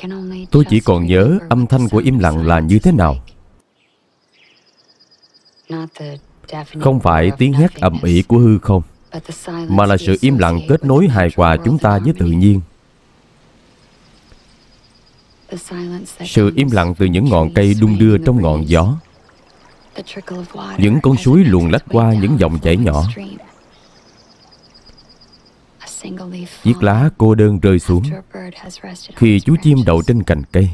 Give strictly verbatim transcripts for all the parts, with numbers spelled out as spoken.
Tôi chỉ còn nhớ âm thanh của im lặng là như thế nào. Không phải tiếng hét ầm ĩ của hư không, mà là sự im lặng kết nối hài hòa chúng ta với tự nhiên. Sự im lặng từ những ngọn cây đung đưa trong ngọn gió, những con suối luồn lách qua những dòng chảy nhỏ, chiếc lá cô đơn rơi xuống khi chú chim đậu trên cành cây,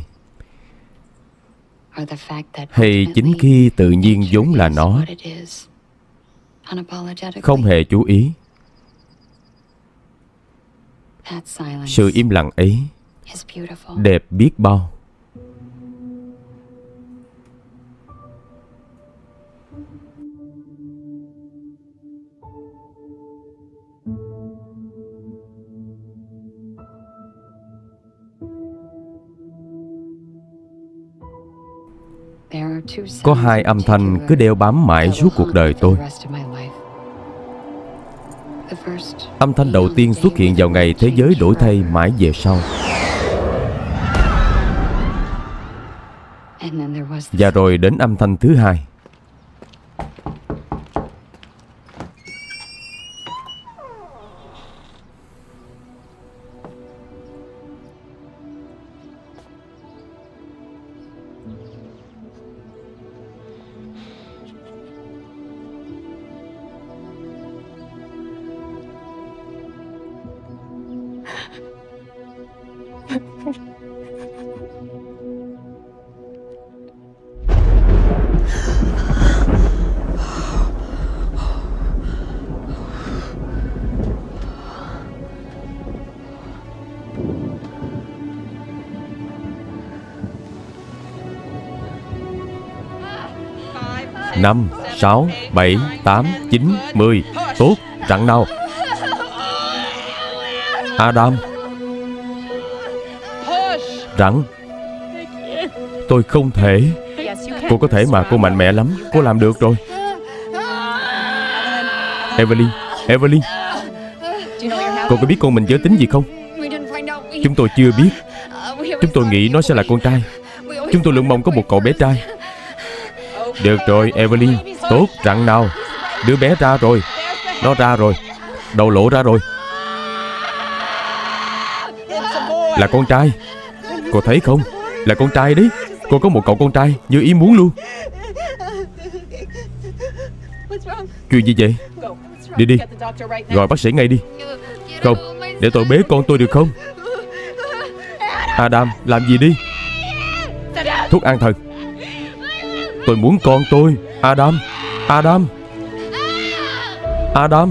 hay chính khi tự nhiên vốn là nó, không hề chú ý. Sự im lặng ấy đẹp biết bao. Có hai âm thanh cứ đeo bám mãi suốt cuộc đời tôi. Âm thanh đầu tiên xuất hiện vào ngày thế giới đổi thay mãi về sau. Và rồi đến âm thanh thứ hai. Năm, sáu, bảy, tám, chín, mười. Tốt, chặn nào. Adam. Rặn. Tôi không thể. Cô có thể mà, cô mạnh mẽ lắm. Cô làm được rồi. Evelyn, Evelyn, cô có biết con mình giới tính gì không? Chúng tôi chưa biết. Chúng tôi nghĩ nó sẽ là con trai. Chúng tôi luôn mong có một cậu bé trai. Được rồi, Evelyn. Tốt, rặn nào. Đứa bé ra rồi. Nó ra rồi. Đầu lộ ra rồi. Là con trai. Cô thấy không? Là con trai đấy. Cô có một cậu con trai như ý muốn luôn. Chuyện gì vậy? Đi đi. Gọi bác sĩ ngay đi. Không, để tôi bế con tôi được không? Adam, làm gì đi. Thuốc an thần. Tôi muốn con tôi. Adam. Adam. Adam.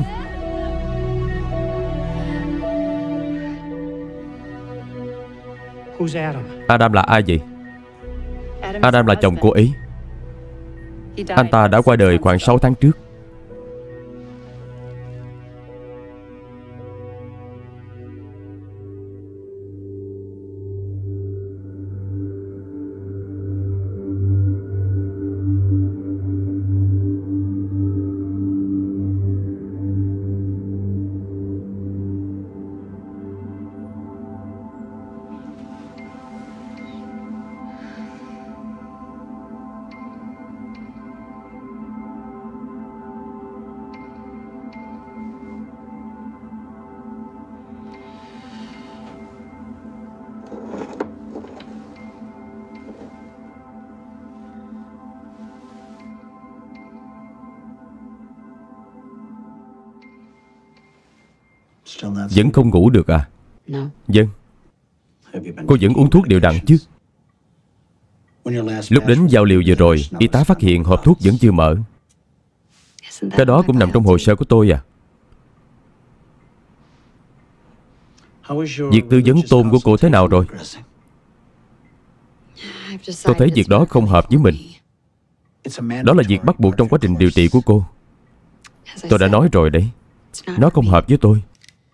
Adam là ai vậy? Adam là chồng cô ấy. Anh ta đã qua đời khoảng sáu tháng trước. Vẫn không ngủ được à? Vâng. Cô vẫn uống thuốc đều đặn chứ? Lúc đến giao liều vừa rồi, y tá phát hiện hộp thuốc vẫn chưa mở. Cái đó cũng nằm trong hồ sơ của tôi à. Việc tư vấn tôm của cô thế nào rồi? Tôi thấy việc đó không hợp với mình. Đó là việc bắt buộc trong quá trình điều trị của cô. Tôi đã nói rồi đấy. Nó không hợp với tôi.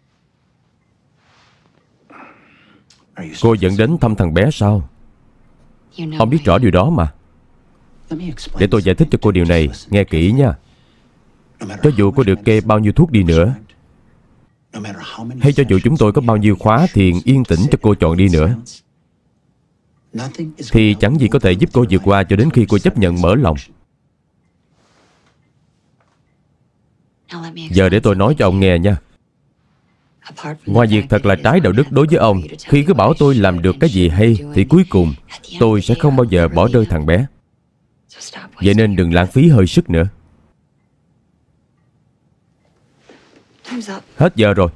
Cô dẫn đến thăm thằng bé sao? Ông biết rõ điều đó mà. Để tôi giải thích cho cô điều này. Nghe kỹ nha. Cho dù cô được kê bao nhiêu thuốc đi nữa, hay cho dù chúng tôi có bao nhiêu khóa thiền yên tĩnh cho cô chọn đi nữa, thì chẳng gì có thể giúp cô vượt qua cho đến khi cô chấp nhận mở lòng. Giờ để tôi nói cho ông nghe nha. Ngoài việc thật là trái đạo đức đối với ông khi cứ bảo tôi làm được cái gì hay, thì cuối cùng tôi sẽ không bao giờ bỏ rơi thằng bé. Vậy nên đừng lãng phí hơi sức nữa. Hết giờ rồi.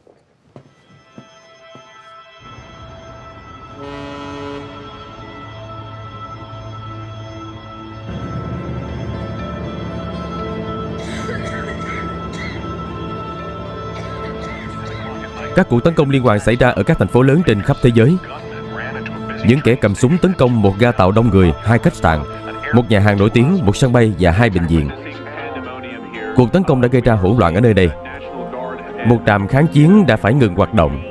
Các cuộc tấn công liên hoàn xảy ra ở các thành phố lớn trên khắp thế giới. Những kẻ cầm súng tấn công một ga tàu đông người, hai khách sạn, một nhà hàng nổi tiếng, một sân bay và hai bệnh viện. Cuộc tấn công đã gây ra hỗn loạn ở nơi đây. Một trạm kháng chiến đã phải ngừng hoạt động.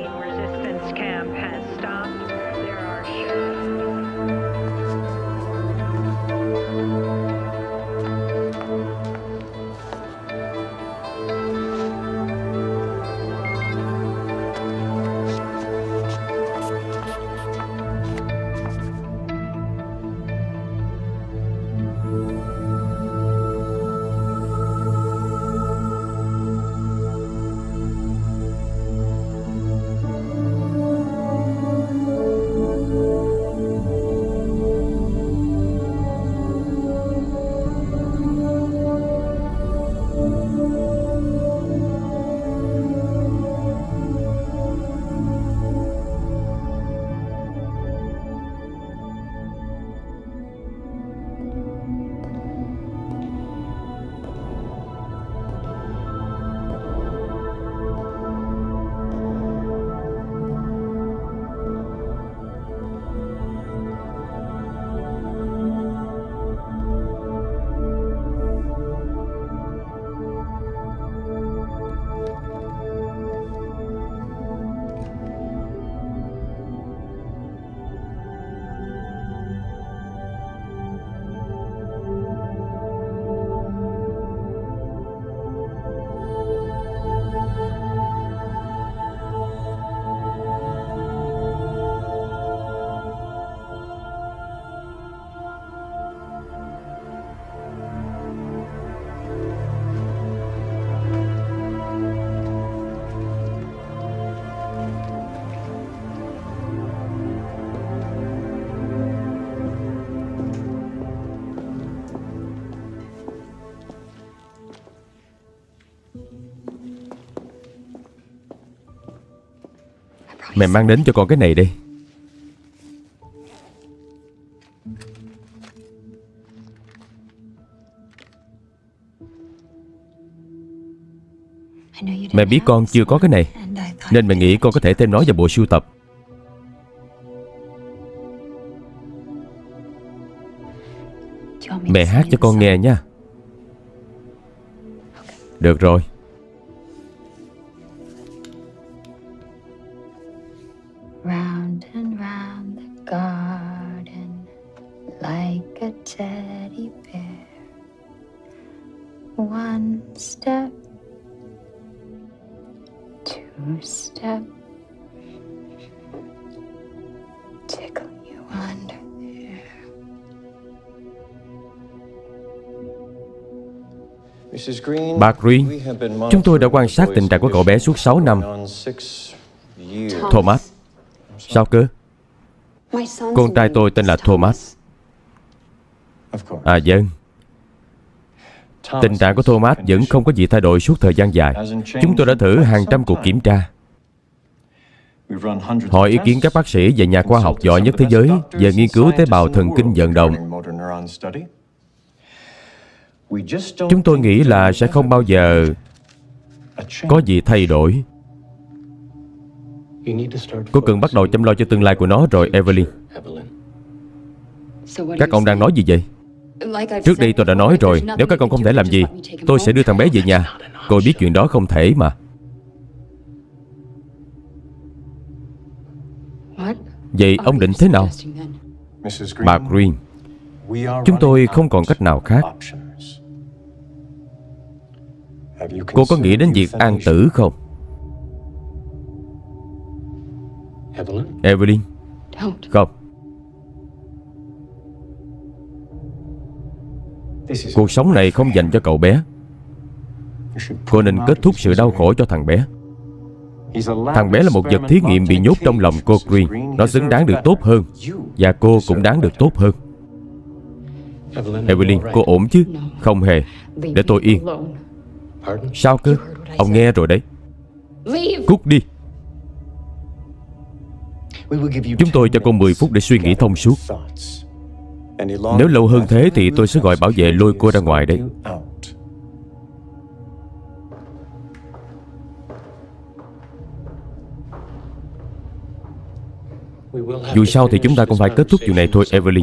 Mẹ mang đến cho con cái này đi. Mẹ biết con chưa có cái này, nên mẹ nghĩ con có thể thêm nó vào bộ sưu tập. Mẹ hát cho con nghe nha. Được rồi. Round and round the garden like a teddy bear. One step, two step, tickle you under there. Bà Green, chúng tôi đã quan sát tình trạng của cậu bé suốt sáu năm. Thomas. Sao cơ? Con trai tôi tên là Thomas. À vâng. Tình trạng của Thomas vẫn không có gì thay đổi suốt thời gian dài. Chúng tôi đã thử hàng trăm cuộc kiểm tra, hỏi ý kiến các bác sĩ và nhà khoa học giỏi nhất thế giới về nghiên cứu tế bào thần kinh vận động. Chúng tôi nghĩ là sẽ không bao giờ có gì thay đổi. Cô cần bắt đầu chăm lo cho tương lai của nó rồi, Evelyn. Các ông đang nói gì vậy? Trước đây tôi đã nói rồi, nếu các con không thể làm gì, tôi sẽ đưa thằng bé về nhà. Cô biết chuyện đó không thể mà. Vậy ông định thế nào? Bà Green, chúng tôi không còn cách nào khác. Cô có nghĩ đến việc an tử không? Evelyn. Không. Cuộc sống này không dành cho cậu bé. Cô nên kết thúc sự đau khổ cho thằng bé. Thằng bé là một vật thí nghiệm bị nhốt trong lòng cô Green. Nó xứng đáng được tốt hơn. Và cô cũng đáng được tốt hơn. Evelyn, cô ổn chứ? Không hề. Để tôi yên. Sao cơ? Ông nghe rồi đấy. Cút đi. Chúng tôi cho cô mười phút để suy nghĩ thông suốt. Nếu lâu hơn thế thì tôi sẽ gọi bảo vệ lôi cô ra ngoài đấy. Dù sao thì chúng ta cũng phải kết thúc chuyện này thôi, Evelyn.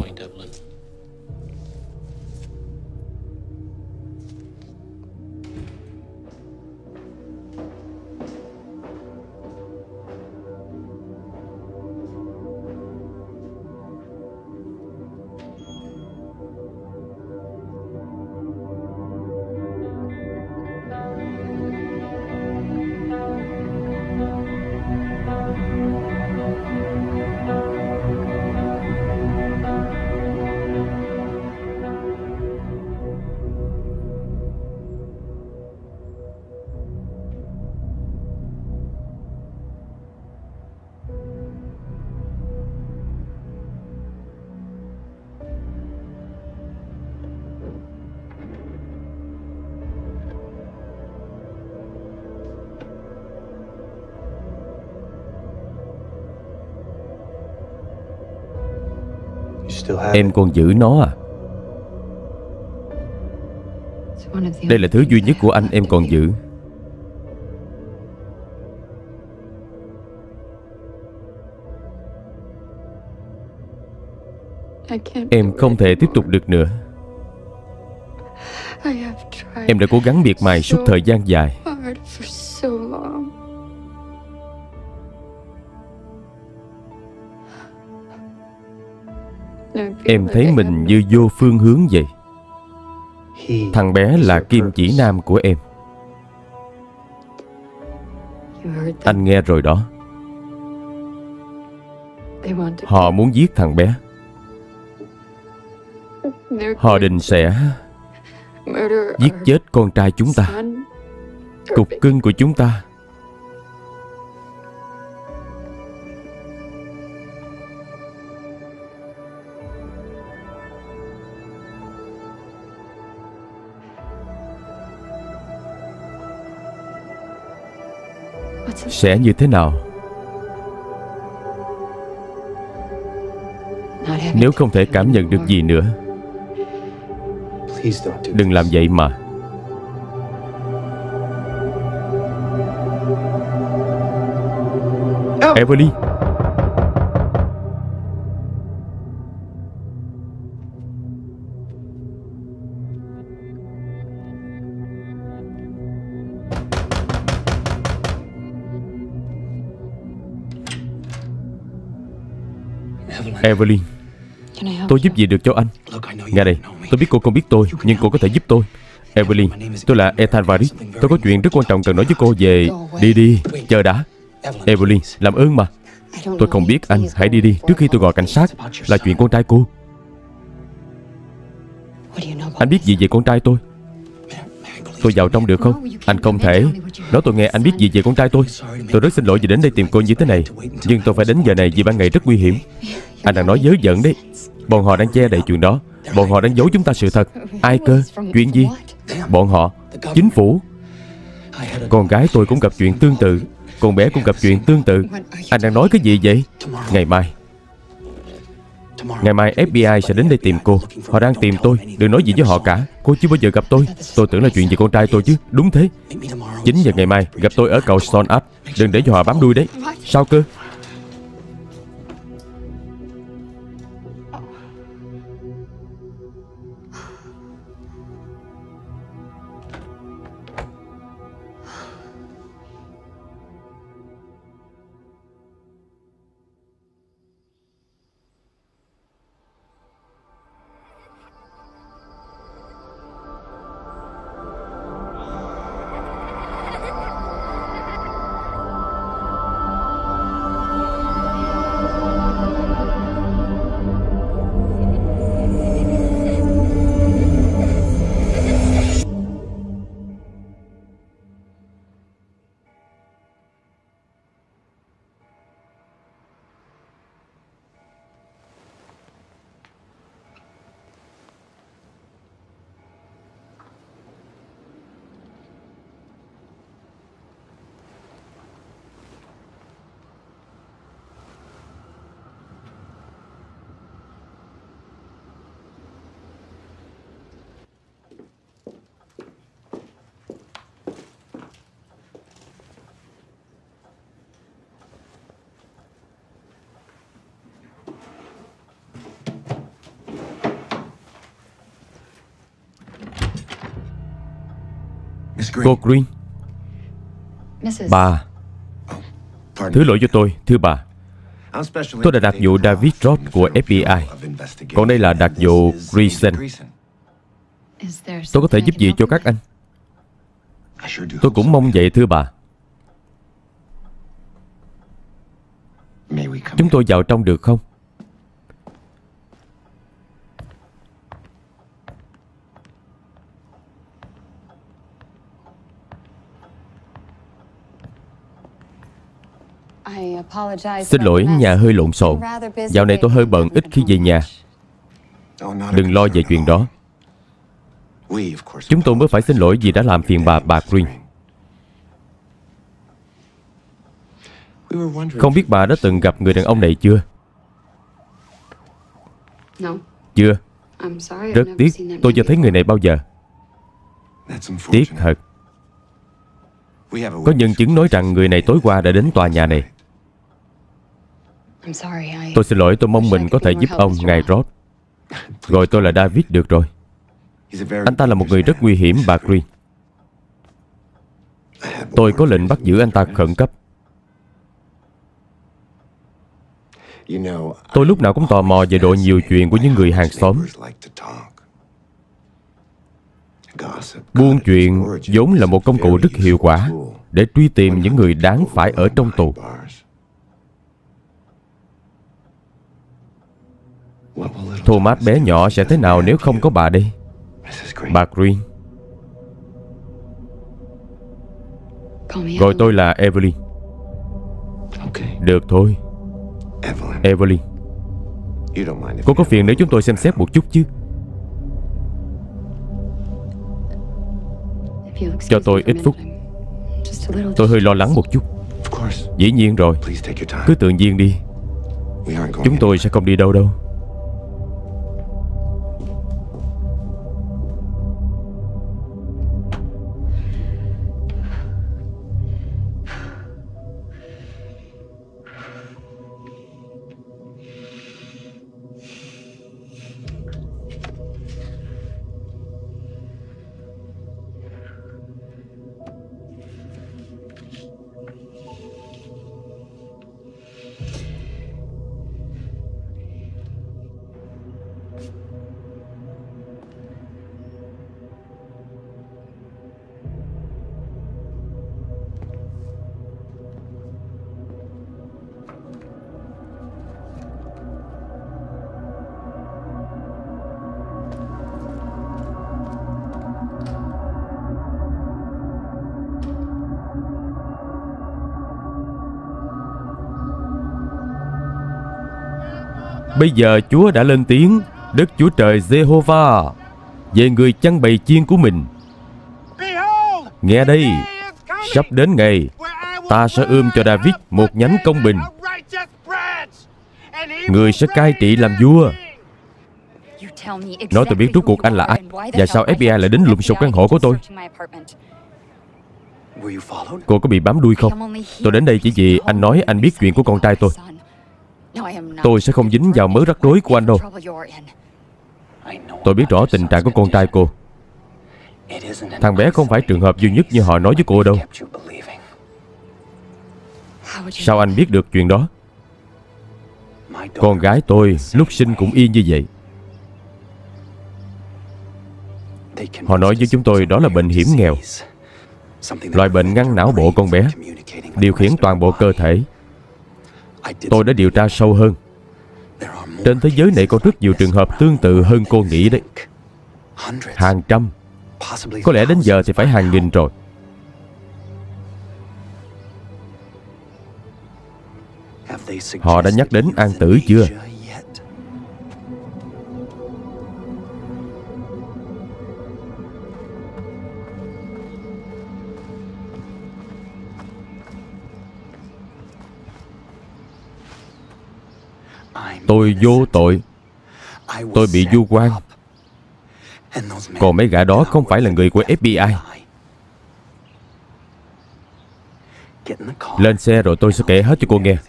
Em còn giữ nó à? Đây là thứ duy nhất của anh em còn giữ. Em không thể tiếp tục được nữa. Em đã cố gắng miệt mài suốt thời gian dài. Em thấy mình như vô phương hướng vậy. Thằng bé là kim chỉ nam của em. Anh nghe rồi đó. Họ muốn giết thằng bé. Họ định sẽ giết chết con trai chúng ta, cục cưng của chúng ta. Sẽ như thế nào? Nếu không thể cảm nhận được gì nữa, đừng làm vậy mà. Evelyn. Evelyn, tôi giúp gì được cho anh? Nghe đây, tôi biết cô không biết tôi, nhưng cô có thể giúp tôi. Evelyn, tôi là Ethan Varis. Tôi có chuyện rất quan trọng cần nói với cô về... Đi đi, chờ đã. Evelyn, làm ơn mà. Tôi không biết anh, hãy đi đi trước khi tôi gọi cảnh sát. Là chuyện con trai cô. Anh biết gì về con trai tôi? Tôi vào trong được không? Anh không thể. Nói tôi nghe anh biết gì về con trai tôi. Tôi rất xin lỗi vì đến đây tìm cô như thế này, nhưng tôi phải đến giờ này vì ban ngày rất nguy hiểm. Anh đang nói dớ dẫn đấy. Bọn họ đang che đậy chuyện đó. Bọn họ đang giấu chúng ta sự thật. Ai cơ? Chuyện gì? Bọn họ. Chính phủ. Con gái tôi cũng gặp chuyện tương tự. Con bé cũng gặp chuyện tương tự. Anh đang nói cái gì vậy? Ngày mai Ngày mai ép bê i sẽ đến đây tìm cô. Họ đang tìm tôi. Đừng nói gì với họ cả. Cô chưa bao giờ gặp tôi. Tôi tưởng là chuyện về con trai tôi chứ. Đúng thế. Chín giờ ngày mai gặp tôi ở cầu Stone Up. Đừng để cho họ bám đuôi đấy. Sao cơ? Cô Green. Bà. Thứ lỗi cho tôi, thưa bà. Tôi đã đặc vụ David Roth của ép bê i. Còn đây là đặc vụ Greason. Tôi có thể giúp gì cho các anh? Tôi cũng mong vậy, thưa bà. Chúng tôi vào trong được không? Xin lỗi, nhà hơi lộn xộn. Dạo này tôi hơi bận, ít khi về nhà. Đừng lo về chuyện đó. Chúng tôi mới phải xin lỗi vì đã làm phiền bà, bà Green. Không biết bà đã từng gặp người đàn ông này chưa? Chưa. Rất tiếc, tôi chưa thấy người này bao giờ. Tiếc thật. Có nhân chứng nói rằng người này tối qua đã đến tòa nhà này. Tôi xin lỗi, tôi mong mình có thể giúp ông, ngài Roth. Gọi tôi là David được rồi. Anh ta là một người rất nguy hiểm, bà Green. Tôi có lệnh bắt giữ anh ta khẩn cấp. Tôi lúc nào cũng tò mò về độ nhiều chuyện của những người hàng xóm. Buôn chuyện vốn là một công cụ rất hiệu quả để truy tìm những người đáng phải ở trong tù. Thomas bé nhỏ sẽ thế nào nếu không có bà đây? Bà Green. Gọi tôi là Evelyn. Được thôi, Evelyn. Cô có phiền nếu chúng tôi xem xét một chút chứ? Cho tôi ít phút. Tôi hơi lo lắng một chút. Dĩ nhiên rồi. Cứ tự nhiên đi. Chúng tôi sẽ không đi đâu đâu. Bây giờ Chúa đã lên tiếng, Đức Chúa Trời Giê-hô-va, về người chăn bầy chiên của mình. Nghe đây, sắp đến ngày ta sẽ ươm cho David một nhánh công bình. Người sẽ cai trị làm vua. Nói tôi biết rốt cuộc anh là ai, và sao ép bê i lại đến lùng sục căn hộ của tôi. Cô có bị bám đuôi không? Tôi đến đây chỉ vì anh nói anh biết chuyện của con trai tôi. Tôi sẽ không dính vào mớ rắc rối của anh đâu. Tôi biết rõ tình trạng của con trai cô. Thằng bé không phải trường hợp duy nhất như họ nói với cô đâu. Sao anh biết được chuyện đó? Con gái tôi lúc sinh cũng y như vậy. Họ nói với chúng tôi đó là bệnh hiểm nghèo, loại bệnh ngăn não bộ con bé, điều khiển toàn bộ cơ thể. Tôi đã điều tra sâu hơn. Trên thế giới này có rất nhiều trường hợp tương tự hơn cô nghĩ đấy. Hàng trăm, có lẽ đến giờ thì phải hàng nghìn rồi. Họ đã nhắc đến an tử chưa? Tôi vô tội. Tôi bị vu oan. Còn mấy gã đó không phải là người của ép bê i. Lên xe rồi tôi sẽ kể hết cho cô nghe.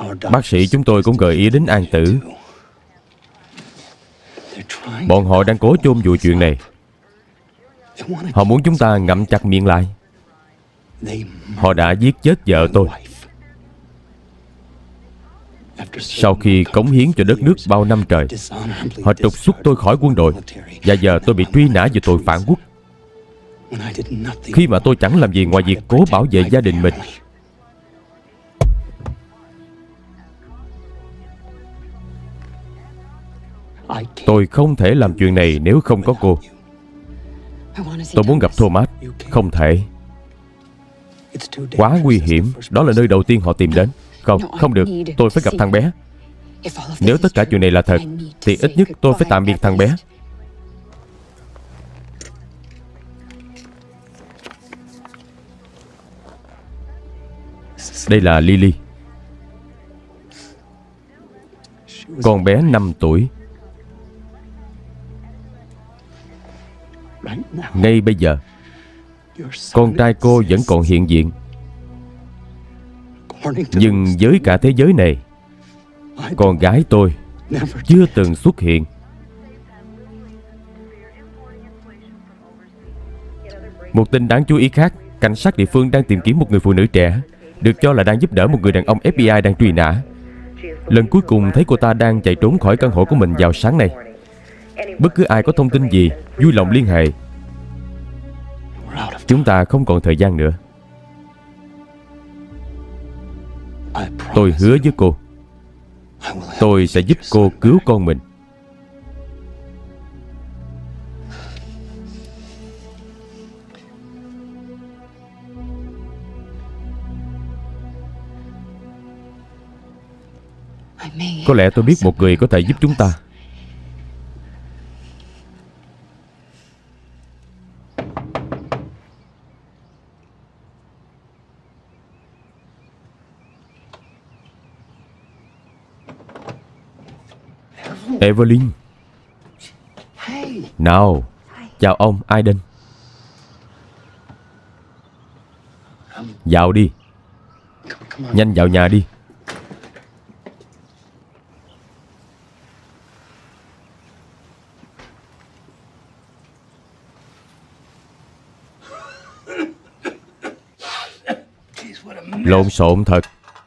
Bác sĩ chúng tôi cũng gợi ý đến an tử. Bọn họ đang cố chôn vùi chuyện này. Họ muốn chúng ta ngậm chặt miệng lại. Họ đã giết chết vợ tôi. Sau khi cống hiến cho đất nước bao năm trời, họ trục xuất tôi khỏi quân đội. Và giờ tôi bị truy nã về tội phản quốc, khi mà tôi chẳng làm gì ngoài việc cố bảo vệ gia đình mình. Tôi không thể làm chuyện này nếu không có cô. Tôi muốn gặp Thomas. Không thể. Quá nguy hiểm. Đó là nơi đầu tiên họ tìm đến. Không, không được. Tôi phải gặp thằng bé. Nếu tất cả chuyện này là thật, thì ít nhất tôi phải tạm biệt thằng bé. Đây là Lily. Con bé năm tuổi. Ngay bây giờ, con trai cô vẫn còn hiện diện. Nhưng với cả thế giới này, con gái tôi chưa từng xuất hiện. Một tin đáng chú ý khác, cảnh sát địa phương đang tìm kiếm một người phụ nữ trẻ, được cho là đang giúp đỡ một người đàn ông ép bê i đang truy nã. Lần cuối cùng thấy cô ta đang chạy trốn khỏi căn hộ của mình vào sáng nay. Bất cứ ai có thông tin gì, vui lòng liên hệ. Chúng ta không còn thời gian nữa. Tôi hứa với cô, tôi sẽ giúp cô cứu con mình. Có lẽ tôi biết một người có thể giúp chúng ta. Evelyn. Nào. Chào ông, Aiden. Vào đi. Nhanh vào nhà đi. Lộn xộn thật.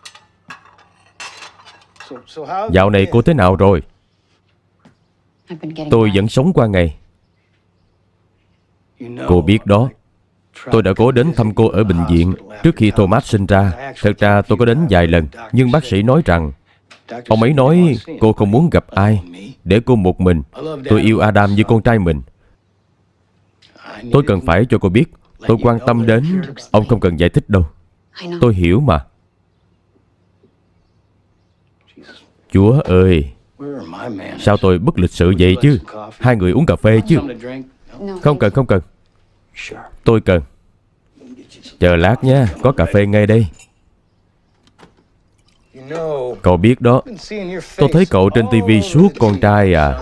Dạo này cô thế nào rồi? Tôi vẫn sống qua ngày. Cô biết đó, tôi đã cố đến thăm cô ở bệnh viện trước khi Thomas sinh ra. Thật ra tôi có đến vài lần, nhưng bác sĩ nói rằng ông ấy nói cô không muốn gặp ai, để cô một mình. Tôi yêu Adam như con trai mình. Tôi cần phải cho cô biết tôi quan tâm đến. Ông không cần giải thích đâu. Tôi hiểu mà. Chúa ơi, sao tôi bất lịch sự vậy chứ? Hai người uống cà phê chứ? Không cần, không cần. Tôi cần. Chờ lát nha, có cà phê ngay đây. Cậu biết đó, tôi thấy cậu trên tivi suốt con trai à.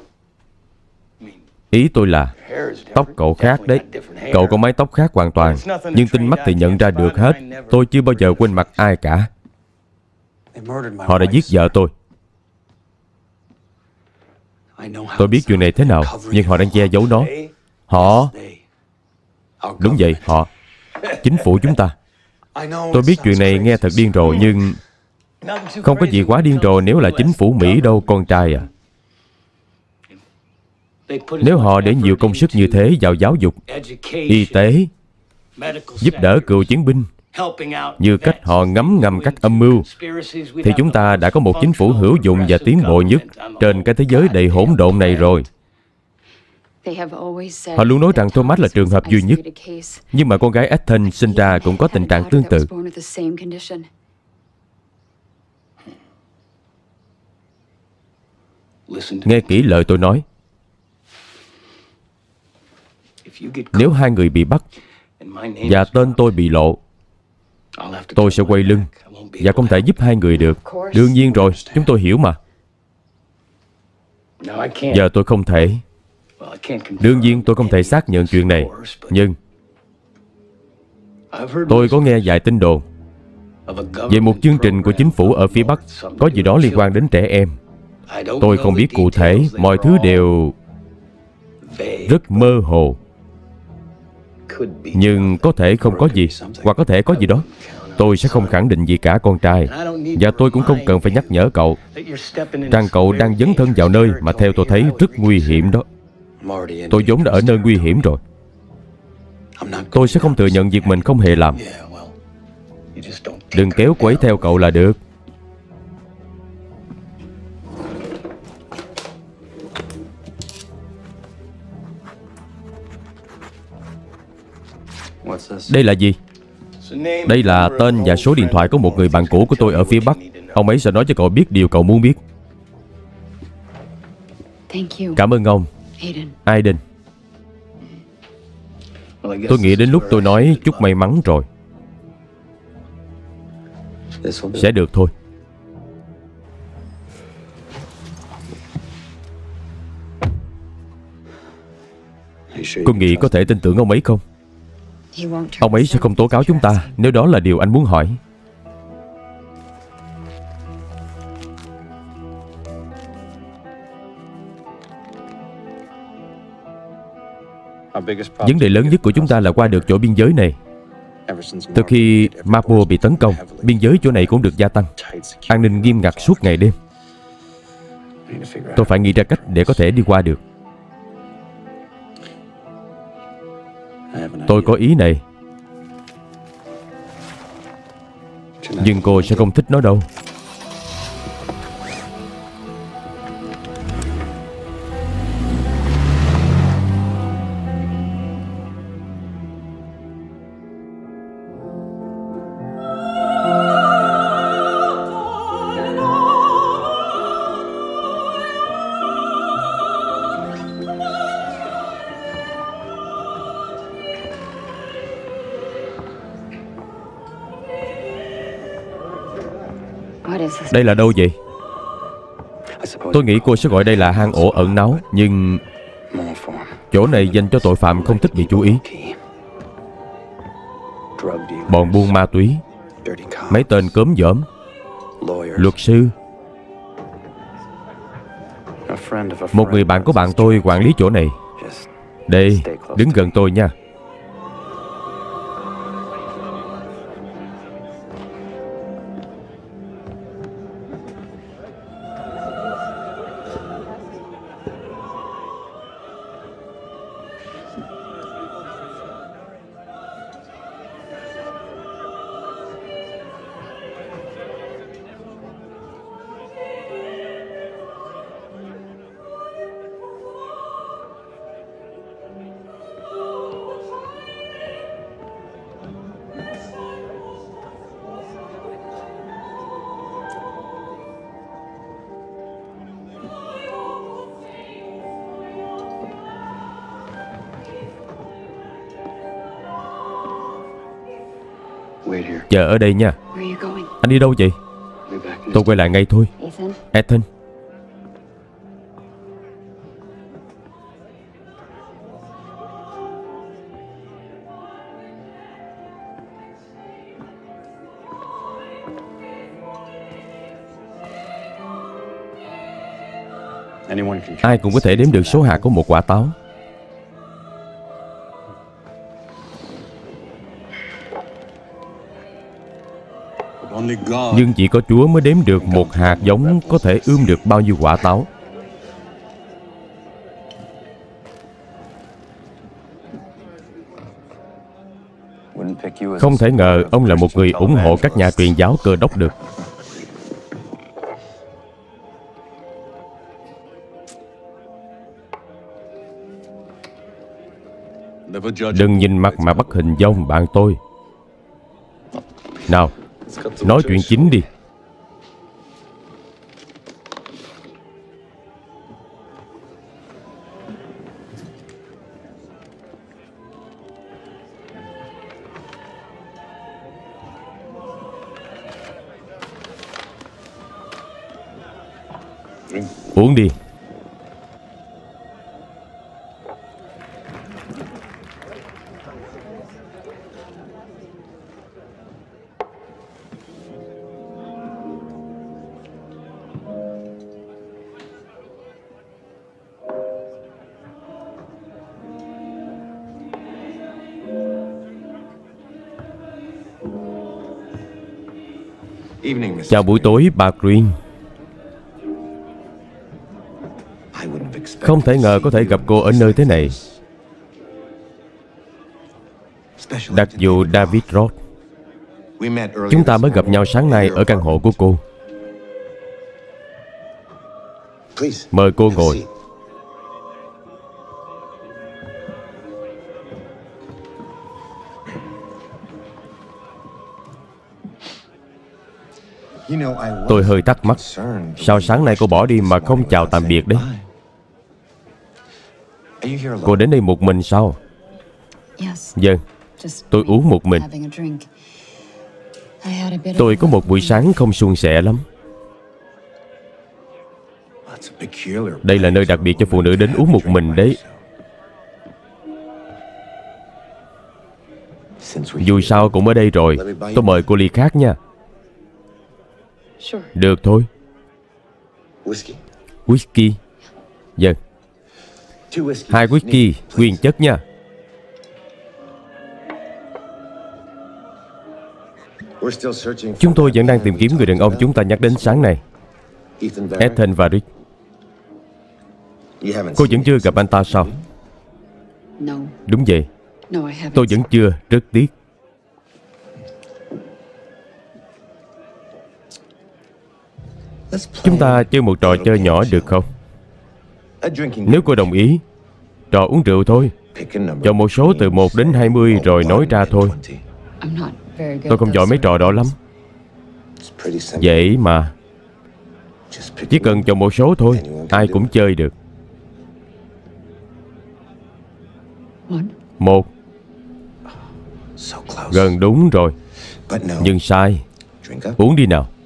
Ý tôi là tóc cậu khác đấy. Cậu có mái tóc khác hoàn toàn, nhưng tinh mắt thì nhận ra được hết. Tôi chưa bao giờ quên mặt ai cả. Họ đã giết vợ tôi. Tôi biết chuyện này thế nào, nhưng họ đang che giấu nó. Họ... Đúng vậy, họ. Chính phủ chúng ta. Tôi biết chuyện này nghe thật điên rồ, nhưng không có gì quá điên rồ nếu là chính phủ Mỹ đâu, con trai à. Nếu họ để nhiều công sức như thế vào giáo dục, y tế, giúp đỡ cựu chiến binh, như cách họ ngấm ngầm các âm mưu, thì chúng ta đã có một chính phủ hữu dụng và tiến bộ nhất trên cái thế giới đầy hỗn độn này rồi. Họ luôn nói rằng Thomas là trường hợp duy nhất, nhưng mà con gái Ethan sinh ra cũng có tình trạng tương tự. Nghe kỹ lời tôi nói. Nếu hai người bị bắt và tên tôi bị lộ, tôi sẽ quay lưng và không thể giúp hai người được. Đương nhiên rồi, chúng tôi hiểu mà. Giờ tôi không thể. Đương nhiên tôi không thể xác nhận chuyện này, nhưng tôi có nghe vài tin đồn về một chương trình của chính phủ ở phía Bắc, có gì đó liên quan đến trẻ em. Tôi không biết cụ thể, mọi thứ đều rất mơ hồ. Nhưng có thể không có gì, hoặc có thể có gì đó. Tôi sẽ không khẳng định gì cả, con trai. Và tôi cũng không cần phải nhắc nhở cậu rằng cậu đang dấn thân vào nơi mà theo tôi thấy rất nguy hiểm đó. Tôi vốn đã ở nơi nguy hiểm rồi. Tôi sẽ không thừa nhận việc mình không hề làm. Đừng kéo cô ấy theo cậu là được. Đây là gì? Đây là tên và số điện thoại của một người bạn cũ của tôi ở phía Bắc. Ông ấy sẽ nói cho cậu biết điều cậu muốn biết. Cảm ơn ông, Aiden. Tôi nghĩ đến lúc tôi nói chúc may mắn rồi. Sẽ được thôi. Cô nghĩ có thể tin tưởng ông ấy không? Ông ấy sẽ không tố cáo chúng ta nếu đó là điều anh muốn hỏi. Vấn đề lớn nhất của chúng ta là qua được chỗ biên giới này. Từ khi Mapo bị tấn công, biên giới chỗ này cũng được gia tăng. An ninh nghiêm ngặt suốt ngày đêm. Tôi phải nghĩ ra cách để có thể đi qua được. Tôi có ý này, nhưng cô sẽ không thích nó đâu. Đây là đâu vậy? Tôi nghĩ cô sẽ gọi đây là hang ổ ẩn náu, nhưng chỗ này dành cho tội phạm không thích bị chú ý. Bọn buôn ma túy, mấy tên cớm dởm, luật sư. Một người bạn của bạn tôi quản lý chỗ này. Đây, đứng gần tôi nha. Chờ ở đây nha. Anh đi đâu vậy? Tôi quay lại ngay thôi. Ethan. Ai cũng có thể đếm được số hạt của một quả táo. Nhưng chỉ có Chúa mới đếm được một hạt giống có thể ươm được bao nhiêu quả táo. Không thể ngờ ông là một người ủng hộ các nhà truyền giáo Cơ đốc được. Đừng nhìn mặt mà bắt hình dong bạn tôi. Nào, nói chuyện chính đi. Uống đi. Chào buổi tối, bà Green. Không thể ngờ có thể gặp cô ở nơi thế này. Đặc vụ David Roth. Chúng ta mới gặp nhau sáng nay ở căn hộ của cô. Mời cô ngồi. Tôi hơi thắc mắc, sao sáng nay cô bỏ đi mà không chào tạm biệt đấy? Cô đến đây một mình sao? Vâng, tôi uống một mình. Tôi có một buổi sáng không suôn sẻ lắm. Đây là nơi đặc biệt cho phụ nữ đến uống một mình đấy. Dù sao cũng ở đây rồi, tôi mời cô ly khác nha. Được thôi. Whisky. Vâng. Hai whisky, nguyên chất nha. Chúng tôi vẫn đang tìm kiếm người đàn ông chúng ta nhắc đến sáng nay, Ethan và Rick. Cô vẫn chưa gặp anh ta sao? Đúng vậy, tôi vẫn chưa, rất tiếc. Chúng ta chơi một trò chơi nhỏ được không? Nếu cô đồng ý, trò uống rượu thôi. Chọn một số từ một đến hai mươi rồi nói ra thôi. Tôi không giỏi mấy trò đó lắm. Dễ mà. Chỉ cần chọn một số thôi, ai cũng chơi được. Một. Gần đúng rồi. Nhưng sai. Uống đi nào.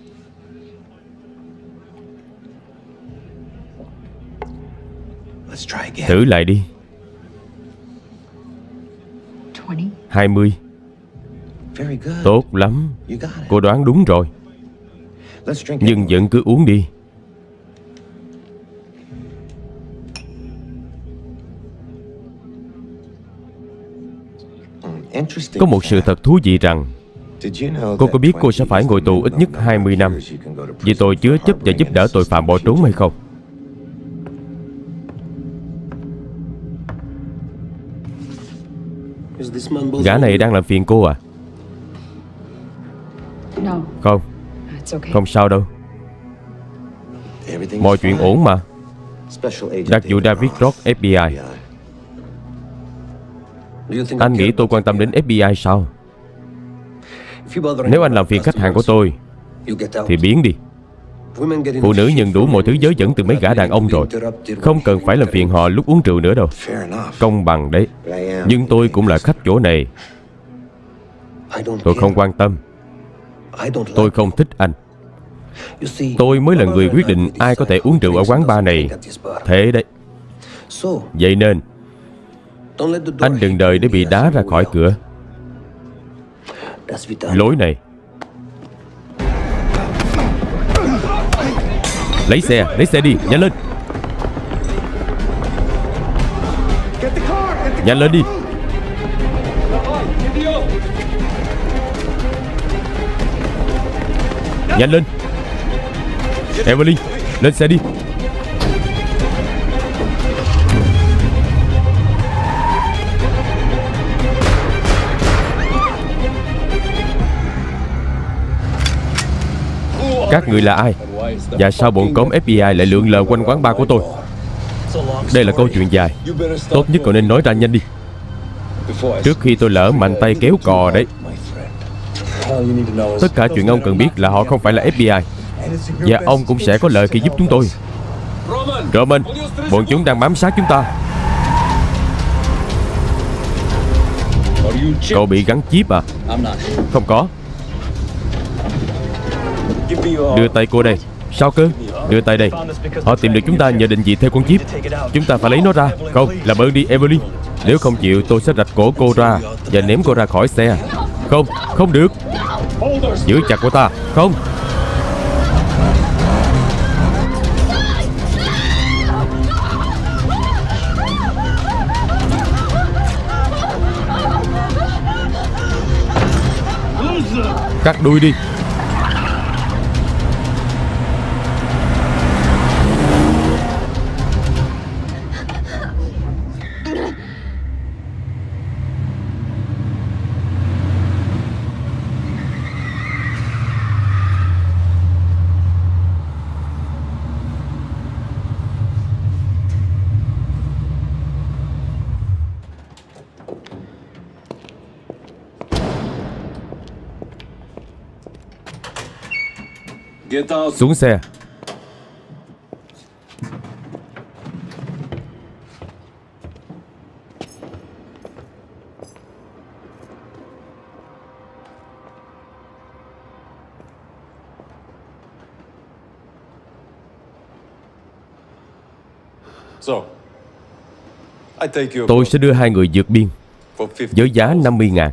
Thử lại đi. Hai mươi. Tốt lắm. Cô đoán đúng rồi. Nhưng vẫn cứ uống đi. Có một sự thật thú vị rằng, cô có biết cô sẽ phải ngồi tù ít nhất hai mươi năm vì tội chứa chấp và giúp đỡ tội phạm bỏ trốn hay không? Gã này đang làm phiền cô à? Không. Không sao đâu. Mọi chuyện ổn mà. Đặc vụ David Roth, ép bê i. Anh nghĩ tôi quan tâm đến ép bê i sao? Nếu anh làm phiền khách hàng của tôi thì biến đi. Phụ nữ nhận đủ mọi thứ dớ dẫn từ mấy gã đàn ông rồi, không cần phải làm phiền họ lúc uống rượu nữa đâu. Công bằng đấy. Nhưng tôi cũng là khách chỗ này. Tôi không quan tâm. Tôi không thích anh. Tôi mới là người quyết định ai có thể uống rượu ở quán bar này. Thế đấy. Vậy nên anh đừng đợi để bị đá ra khỏi cửa. Lối này. Lấy xe, lấy xe đi, nhanh lên. Nhanh lên đi. Nhanh lên. Evelyn, lên xe đi. Các người là ai? Và sao bọn cốm ép bê i lại lượn lờ quanh quán bar của tôi? Đây là câu chuyện dài. Tốt nhất cậu nên nói ra nhanh đi, trước khi tôi lỡ mạnh tay kéo cò đấy. Tất cả chuyện ông cần biết là họ không phải là ép bê i, và ông cũng sẽ có lợi khi giúp chúng tôi. Roman, bọn chúng đang bám sát chúng ta. Cậu bị gắn chip à? Không có. Đưa tay cô đây. Sao cơ? Đưa tay đây. Họ tìm được chúng ta nhờ định vị theo con chip. Chúng ta phải lấy nó ra. Không, làm ơn đi Evelyn. Nếu không chịu tôi sẽ rạch cổ cô ra và ném cô ra khỏi xe. Không, không được. Giữ chặt cô ta. Không. Cắt đuôi đi. Xuống xe. Tôi sẽ đưa hai người vượt biên với giá năm mươi ngàn.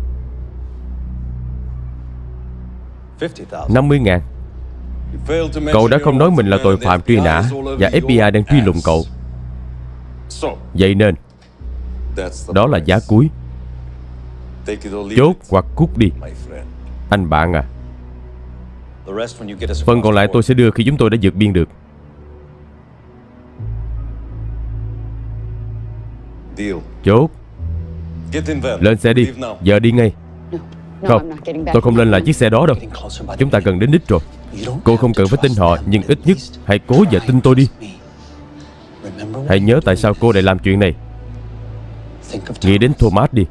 năm mươi ngàn. Cậu đã không nói mình là tội phạm truy nã và ép bê i đang truy lùng cậu. Vậy nên đó là giá cuối. Chốt hoặc cút đi, anh bạn à. Phần còn lại tôi sẽ đưa khi chúng tôi đã vượt biên được. Chốt. Lên xe đi, giờ đi ngay. Không, tôi không lên lại chiếc xe đó đâu. Chúng ta gần đến đích rồi. Cô không cần phải tin họ, nhưng ít nhất hãy cố và tin tôi đi. Hãy nhớ tại sao cô lại làm chuyện này. Nghĩ đến Thomas đi.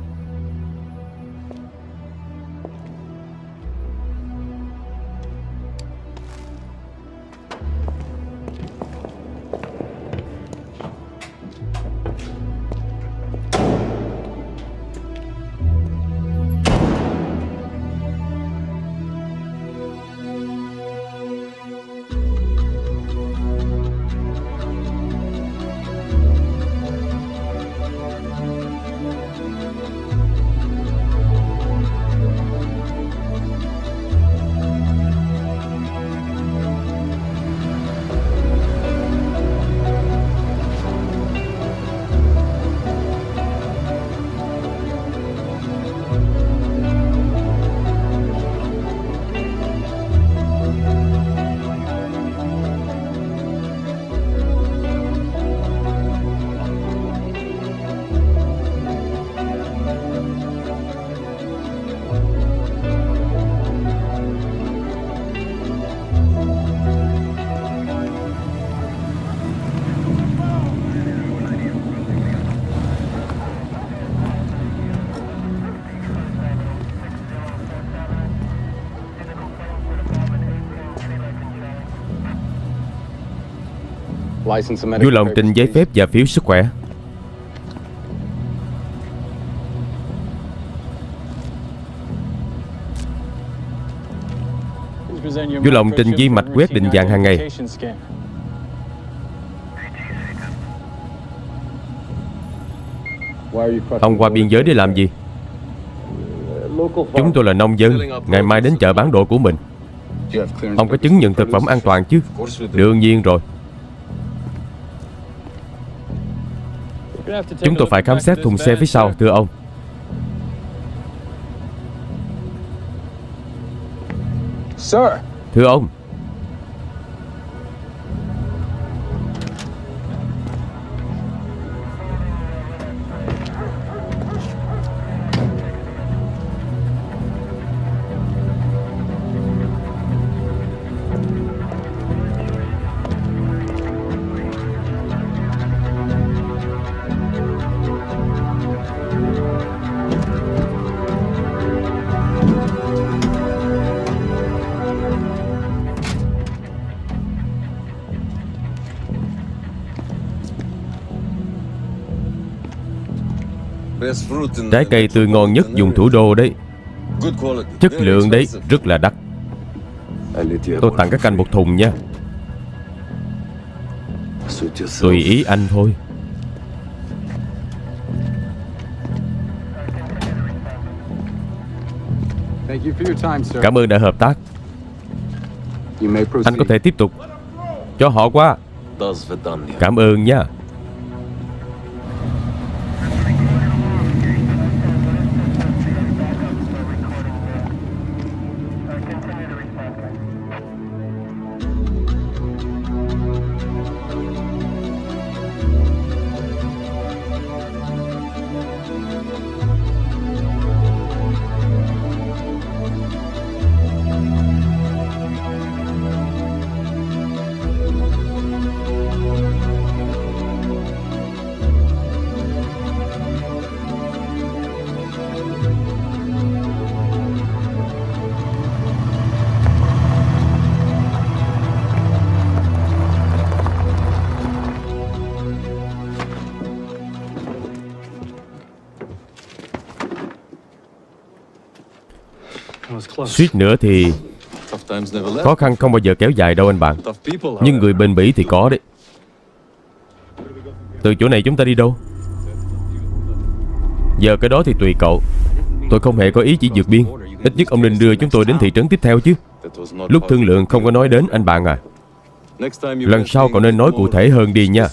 Vui lòng trình giấy phép và phiếu sức khỏe. Vui lòng trình vi mạch quét định dạng hàng ngày. Ông qua biên giới để làm gì? Chúng tôi là nông dân, ngày mai đến chợ bán đồ của mình. Ông có chứng nhận thực phẩm an toàn chứ? Đương nhiên rồi. Chúng tôi phải khám xét thùng xe phía sau, thưa ông. Thưa ông. Trái cây tươi ngon nhất vùng thủ đô đấy. Chất lượng đấy, rất là đắt. Tôi tặng các anh một thùng nha. Tùy ý anh thôi. Cảm ơn đã hợp tác. Anh có thể tiếp tục. Cho họ qua. Cảm ơn nha. Suýt nữa thì khó khăn không bao giờ kéo dài đâu anh bạn. Nhưng người bền bỉ thì có đấy. Từ chỗ này chúng ta đi đâu? Giờ cái đó thì tùy cậu. Tôi không hề có ý chỉ vượt biên. Ít nhất ông nên đưa chúng tôi đến thị trấn tiếp theo chứ. Lúc thương lượng không có nói đến anh bạn à. Lần sau cậu nên nói cụ thể hơn đi nha.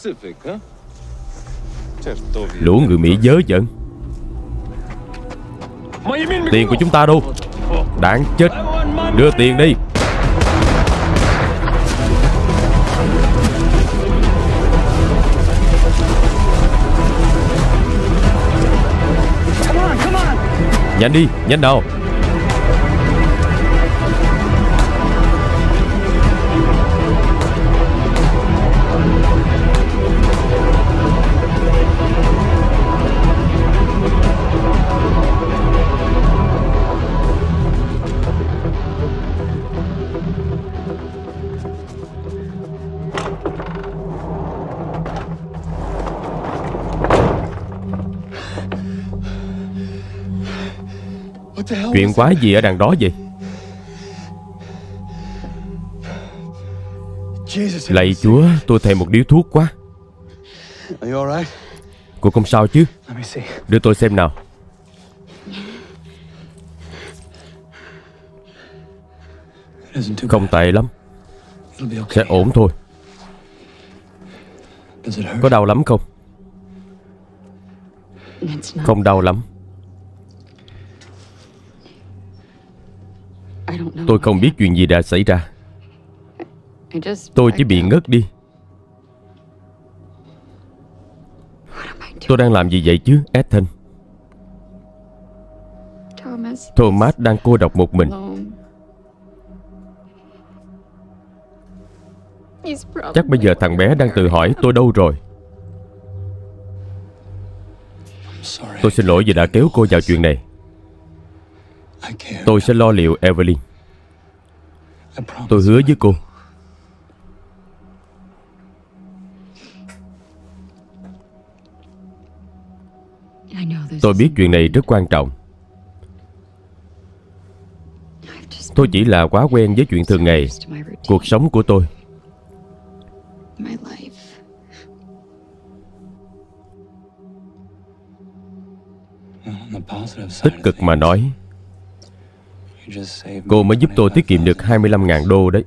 Lũ người Mỹ dớ dẫn. Tiền của chúng ta đâu? Đáng chết. Đưa tiền đi. Nhanh đi, nhanh nào. Chuyện quái gì ở đằng đó vậy? Lạy Chúa, tôi thèm một điếu thuốc quá. Cô không sao chứ? Đưa tôi xem nào. Không tệ lắm. Sẽ ổn thôi. Có đau lắm không? Không đau lắm. Tôi không biết chuyện gì đã xảy ra. Tôi chỉ bị ngất đi. Tôi đang làm gì vậy chứ, Ethan? Thomas đang cô độc một mình. Chắc bây giờ thằng bé đang tự hỏi tôi đâu rồi. Tôi xin lỗi vì đã kéo cô vào chuyện này. Tôi sẽ lo liệu Evelyn. Tôi hứa với cô. Tôi biết chuyện này rất quan trọng. Tôi chỉ là quá quen với chuyện thường ngày, cuộc sống của tôi. Tích cực mà nói, cô mới giúp tôi tiết kiệm được hai mươi lăm ngàn đô đấy.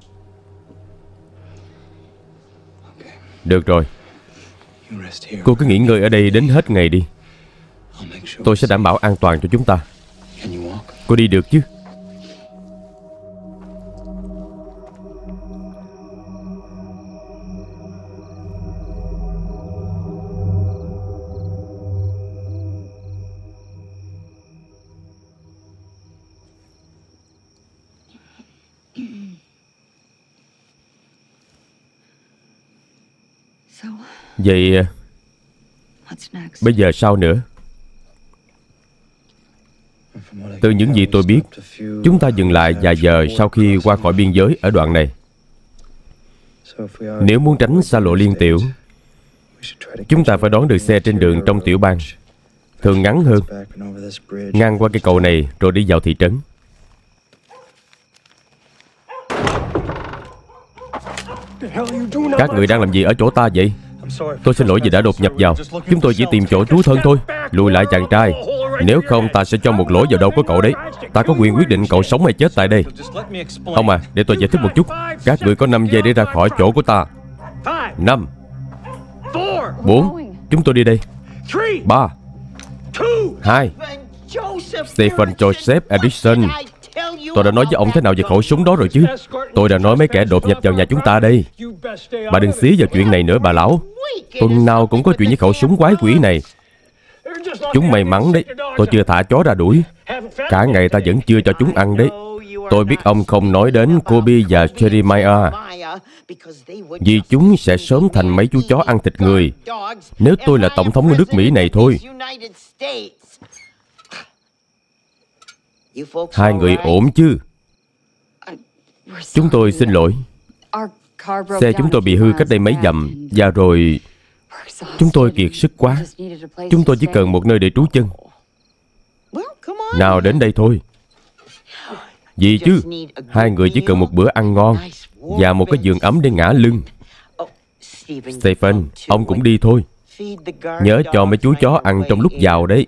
Được rồi. Cô cứ nghỉ ngơi ở đây đến hết ngày đi. Tôi sẽ đảm bảo an toàn cho chúng ta. Cô đi được chứ? Vậy bây giờ sao nữa? Từ những gì tôi biết, chúng ta dừng lại vài giờ sau khi qua khỏi biên giới ở đoạn này. Nếu muốn tránh xa lộ liên tiểu, chúng ta phải đón được xe trên đường trong tiểu bang, thường ngắn hơn, ngang qua cây cầu này rồi đi vào thị trấn. Các người đang làm gì ở chỗ ta vậy? Tôi xin lỗi vì đã đột nhập vào. Chúng tôi chỉ tìm chỗ trú thân thôi. Lùi lại chàng trai. Nếu không ta sẽ cho một lỗ vào đầu của cậu đấy. Ta có quyền quyết định cậu sống hay chết tại đây. Ông à, để tôi giải thích một chút. Các người có năm giây để ra khỏi chỗ của ta. Năm, bốn, chúng tôi đi đây. Ba, hai. Stephen Joseph Edison. Tôi đã nói với ông thế nào về khẩu súng đó rồi chứ. Tôi đã nói mấy kẻ đột nhập vào nhà chúng ta đây. Bà đừng xí vào chuyện này nữa bà lão. Tuần nào cũng có chuyện với khẩu súng quái quỷ này. Chúng may mắn đấy. Tôi chưa thả chó ra đuổi. Cả ngày ta vẫn chưa cho chúng ăn đấy. Tôi biết ông không nói đến Kobe và Jeremiah, vì chúng sẽ sớm thành mấy chú chó ăn thịt người nếu tôi là tổng thống của nước Mỹ này thôi. Hai người ổn chứ? Chúng tôi xin lỗi. Xe chúng tôi bị hư cách đây mấy dặm. Và rồi chúng tôi kiệt sức quá. Chúng tôi chỉ cần một nơi để trú chân. Nào đến đây thôi. Gì chứ, hai người chỉ cần một bữa ăn ngon và một cái giường ấm để ngả lưng. Stephen, ông cũng đi thôi. Nhớ cho mấy chú chó ăn trong lúc vào đấy.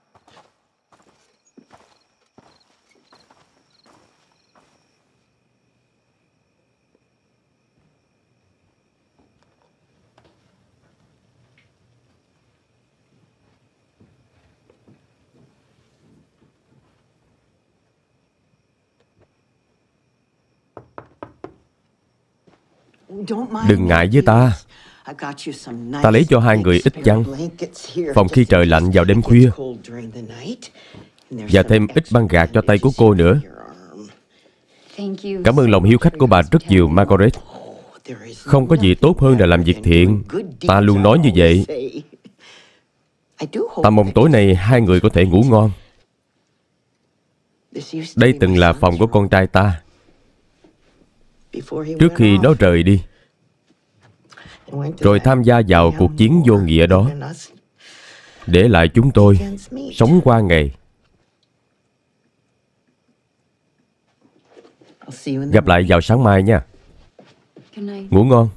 Đừng ngại với ta. Ta lấy cho hai người ít chăn, phòng khi trời lạnh vào đêm khuya, và thêm ít băng gạc cho tay của cô nữa. Cảm ơn lòng hiếu khách của bà rất nhiều, Margaret. Không có gì tốt hơn là làm việc thiện. Ta luôn nói như vậy. Ta mong tối nay hai người có thể ngủ ngon. Đây từng là phòng của con trai ta trước khi nó rời đi, rồi tham gia vào cuộc chiến vô nghĩa đó, để lại chúng tôi sống qua ngày. Gặp lại vào sáng mai nha. Ngủ ngon.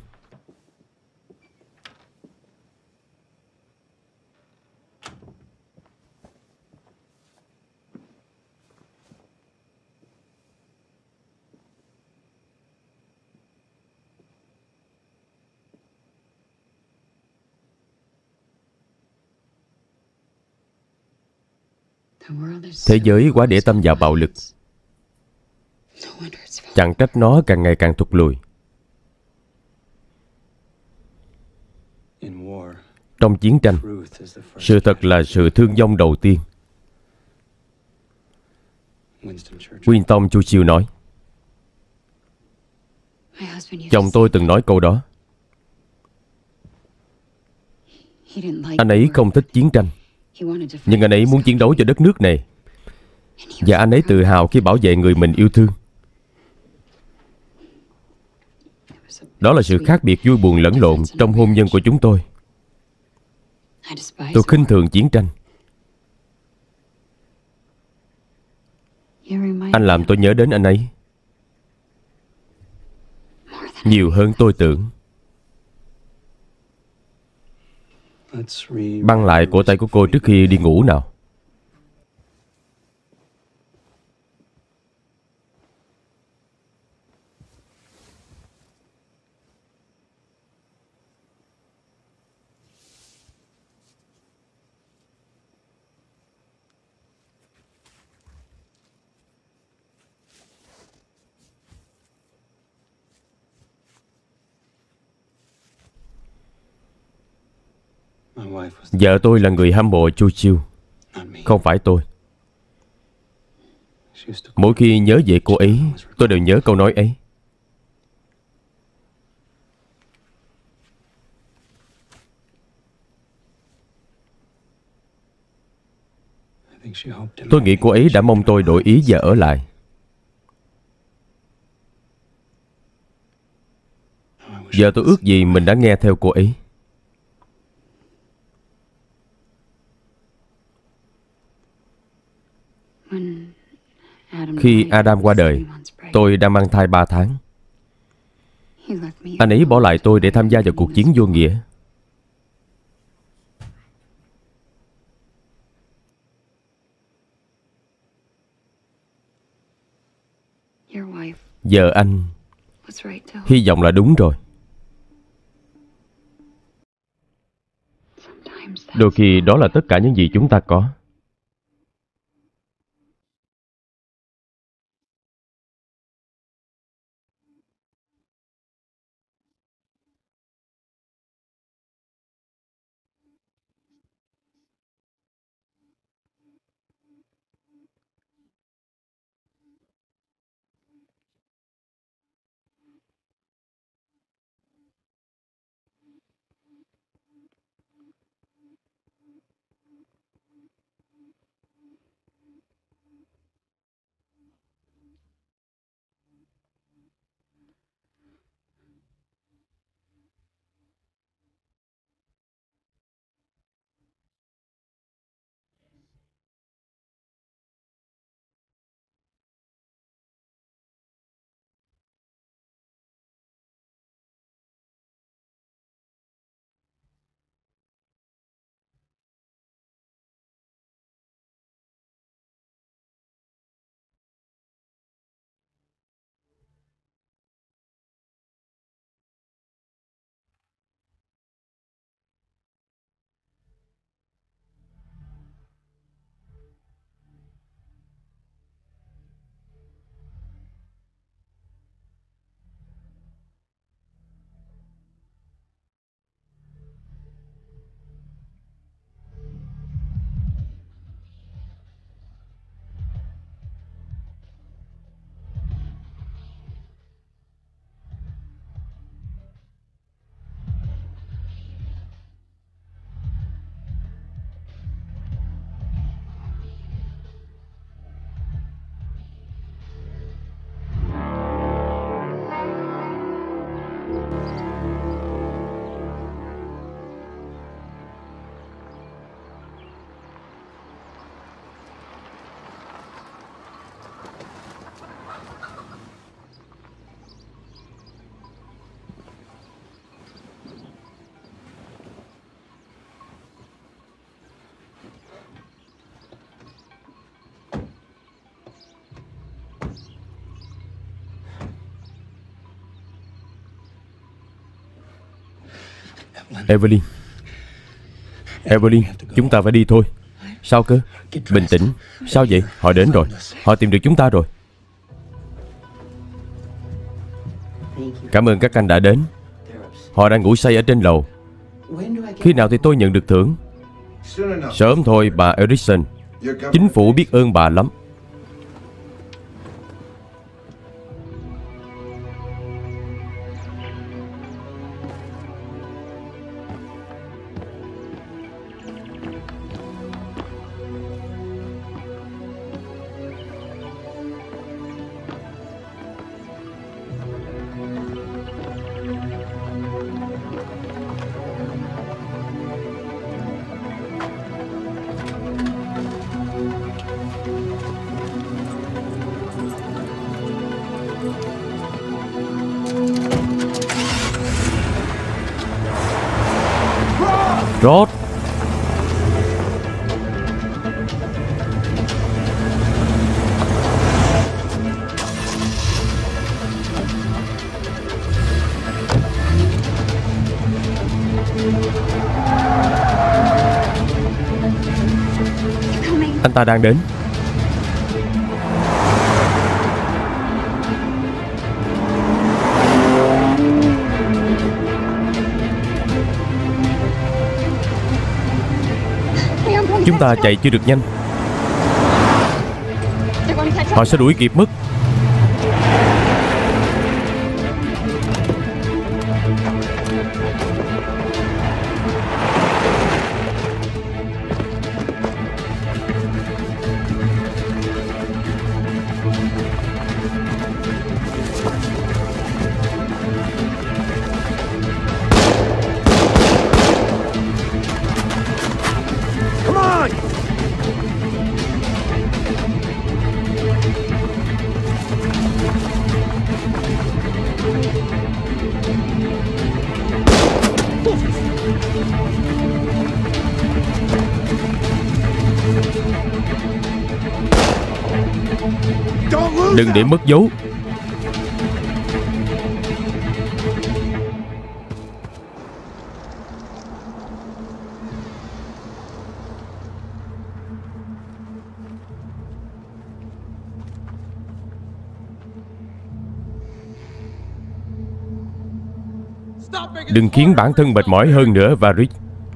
Thế giới quá để tâm vào bạo lực. Chẳng trách nó càng ngày càng thụt lùi. Trong chiến tranh, sự thật là sự thương vong đầu tiên. Winston Churchill nói. Chồng tôi từng nói câu đó. Anh ấy không thích chiến tranh, nhưng anh ấy muốn chiến đấu cho đất nước này. Và anh ấy tự hào khi bảo vệ người mình yêu thương. Đó là sự khác biệt vui buồn lẫn lộn trong hôn nhân của chúng tôi. Tôi khinh thường chiến tranh. Anh làm tôi nhớ đến anh ấy nhiều hơn tôi tưởng. Băng lại cổ tay của cô trước khi đi ngủ nào. Vợ tôi là người hâm mộ Churchill, không phải tôi. Mỗi khi nhớ về cô ấy, tôi đều nhớ câu nói ấy. Tôi nghĩ cô ấy đã mong tôi đổi ý và ở lại. Giờ tôi ước gì mình đã nghe theo cô ấy. Khi Adam qua đời, tôi đang mang thai ba tháng. Anh ấy bỏ lại tôi để tham gia vào cuộc chiến vô nghĩa. Vợ anh hy vọng là đúng rồi. Đôi khi đó là tất cả những gì chúng ta có. Evelyn. Evelyn, chúng ta phải đi thôi. Sao cơ? Bình tĩnh. Sao vậy? Họ đến rồi. Họ tìm được chúng ta rồi. Cảm ơn các anh đã đến. Họ đang ngủ say ở trên lầu. Khi nào thì tôi nhận được thưởng? Sớm thôi bà Erickson. Chính phủ biết ơn bà lắm. Rốt. Anh ta đang đến. Chúng ta chạy chưa được nhanh. Họ sẽ đuổi kịp mất. Đừng để mất dấu. Đừng khiến bản thân mệt mỏi hơn nữa, Varric.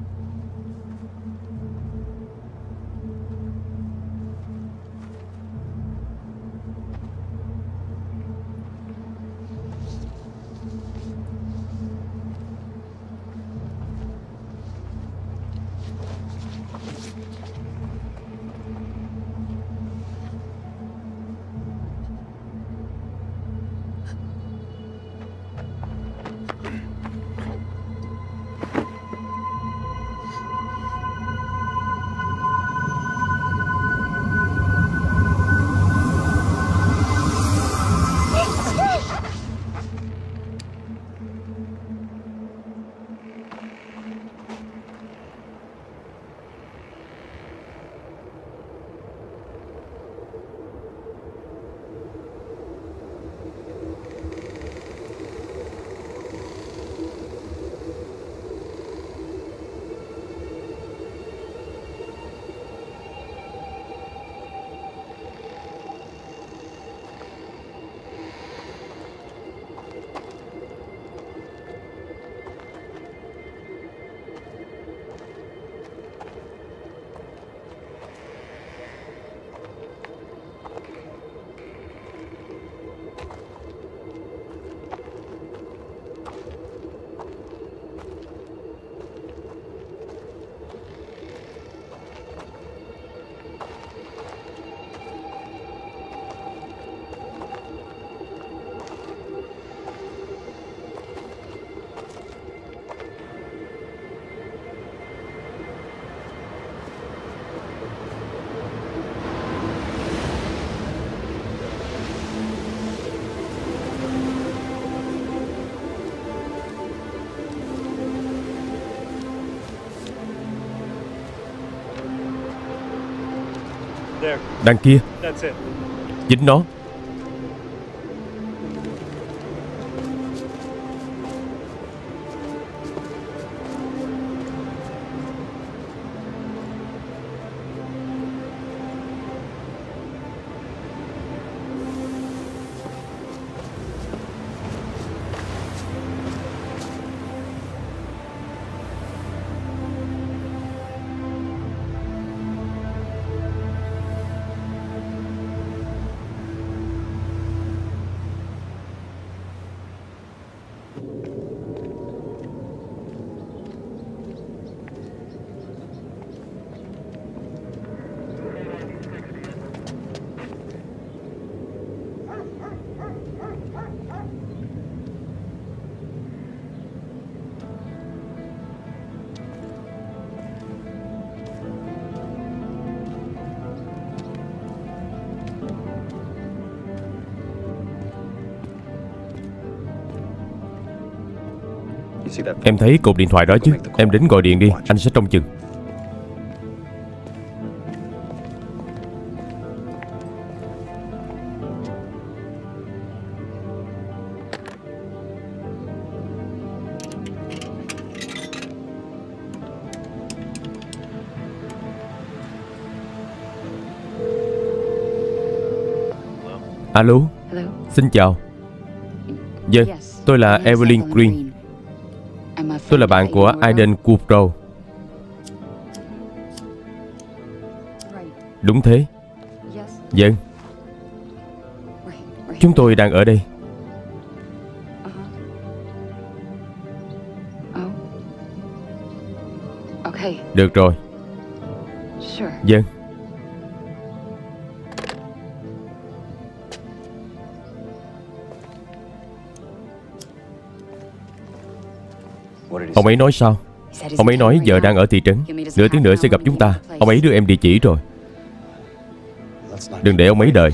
Đằng kia. Chính nó. Em thấy cột điện thoại đó chứ? Em đến gọi điện đi, anh sẽ trông chừng. Alo, xin chào. Vâng, tôi là Evelyn Green. Tôi là bạn của Aiden Kupro. Đúng thế. Vâng. Chúng tôi đang ở đây. Được rồi. Vâng. Ông ấy nói sao? Ông ấy nói giờ đang ở thị trấn. Nửa tiếng nữa sẽ gặp chúng ta. Ông ấy đưa em địa chỉ rồi. Đừng để ông ấy đợi.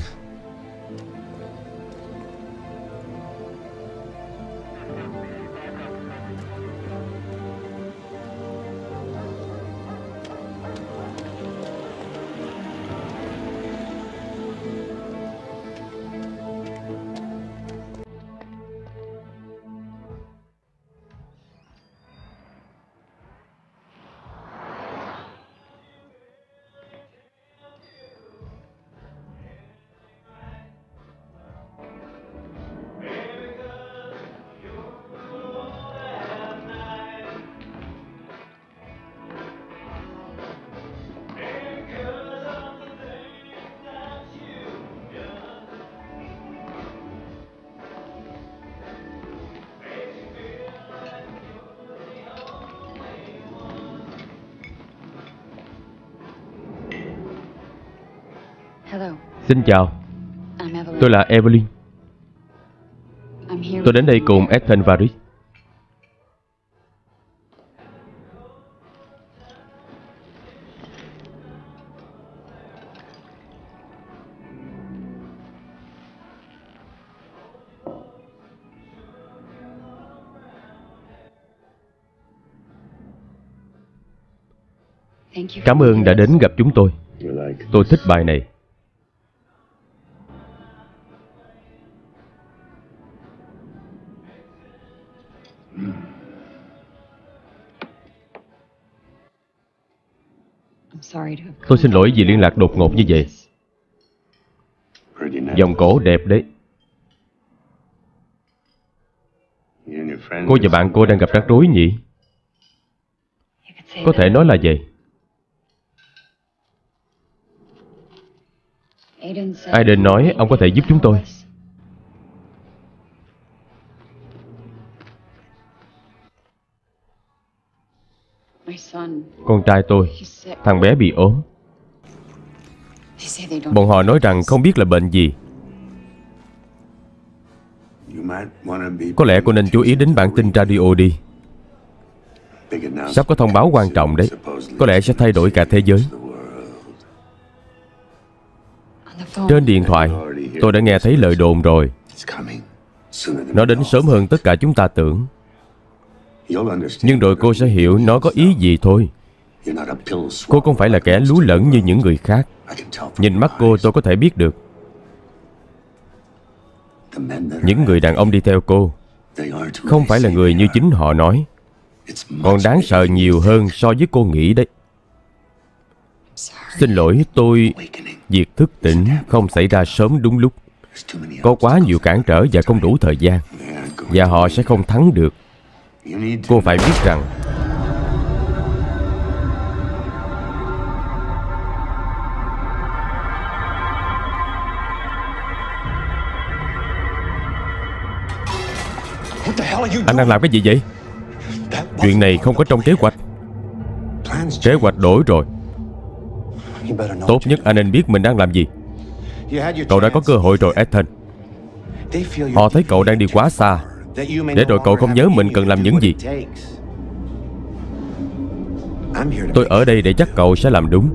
Xin chào. Tôi là Evelyn. Tôi đến đây cùng Ethan và Rick. Cảm ơn đã đến gặp chúng tôi. Tôi thích bài này. Tôi xin lỗi vì liên lạc đột ngột như vậy. Vòng cổ đẹp đấy. Cô và bạn cô đang gặp rắc rối nhỉ? Có thể nói là vậy. Aiden nói ông có thể giúp chúng tôi. Con trai tôi, thằng bé bị ốm. Bọn họ nói rằng không biết là bệnh gì. Có lẽ cô nên chú ý đến bản tin radio đi. Sắp có thông báo quan trọng đấy. Có lẽ sẽ thay đổi cả thế giới. Trên điện thoại, tôi đã nghe thấy lời đồn rồi. Nó đến sớm hơn tất cả chúng ta tưởng. Nhưng rồi cô sẽ hiểu nó có ý gì thôi. Cô không phải là kẻ lú lẫn như những người khác. Nhìn mắt cô tôi có thể biết được. Những người đàn ông đi theo cô không phải là người như chính họ nói. Còn đáng sợ nhiều hơn so với cô nghĩ đấy. Xin lỗi, tôi... Việc thức tỉnh không xảy ra sớm đúng lúc. Có quá nhiều cản trở và không đủ thời gian. Và họ sẽ không thắng được. Cô phải biết rằng anh đang làm cái gì vậy? Chuyện này không có trong kế hoạch. Kế hoạch đổi rồi. Tốt nhất anh nên biết mình đang làm gì. Cậu đã có cơ hội rồi, Ethan. Họ thấy cậu đang đi quá xa, để rồi cậu không nhớ mình cần làm những gì. Tôi ở đây để chắc cậu sẽ làm đúng.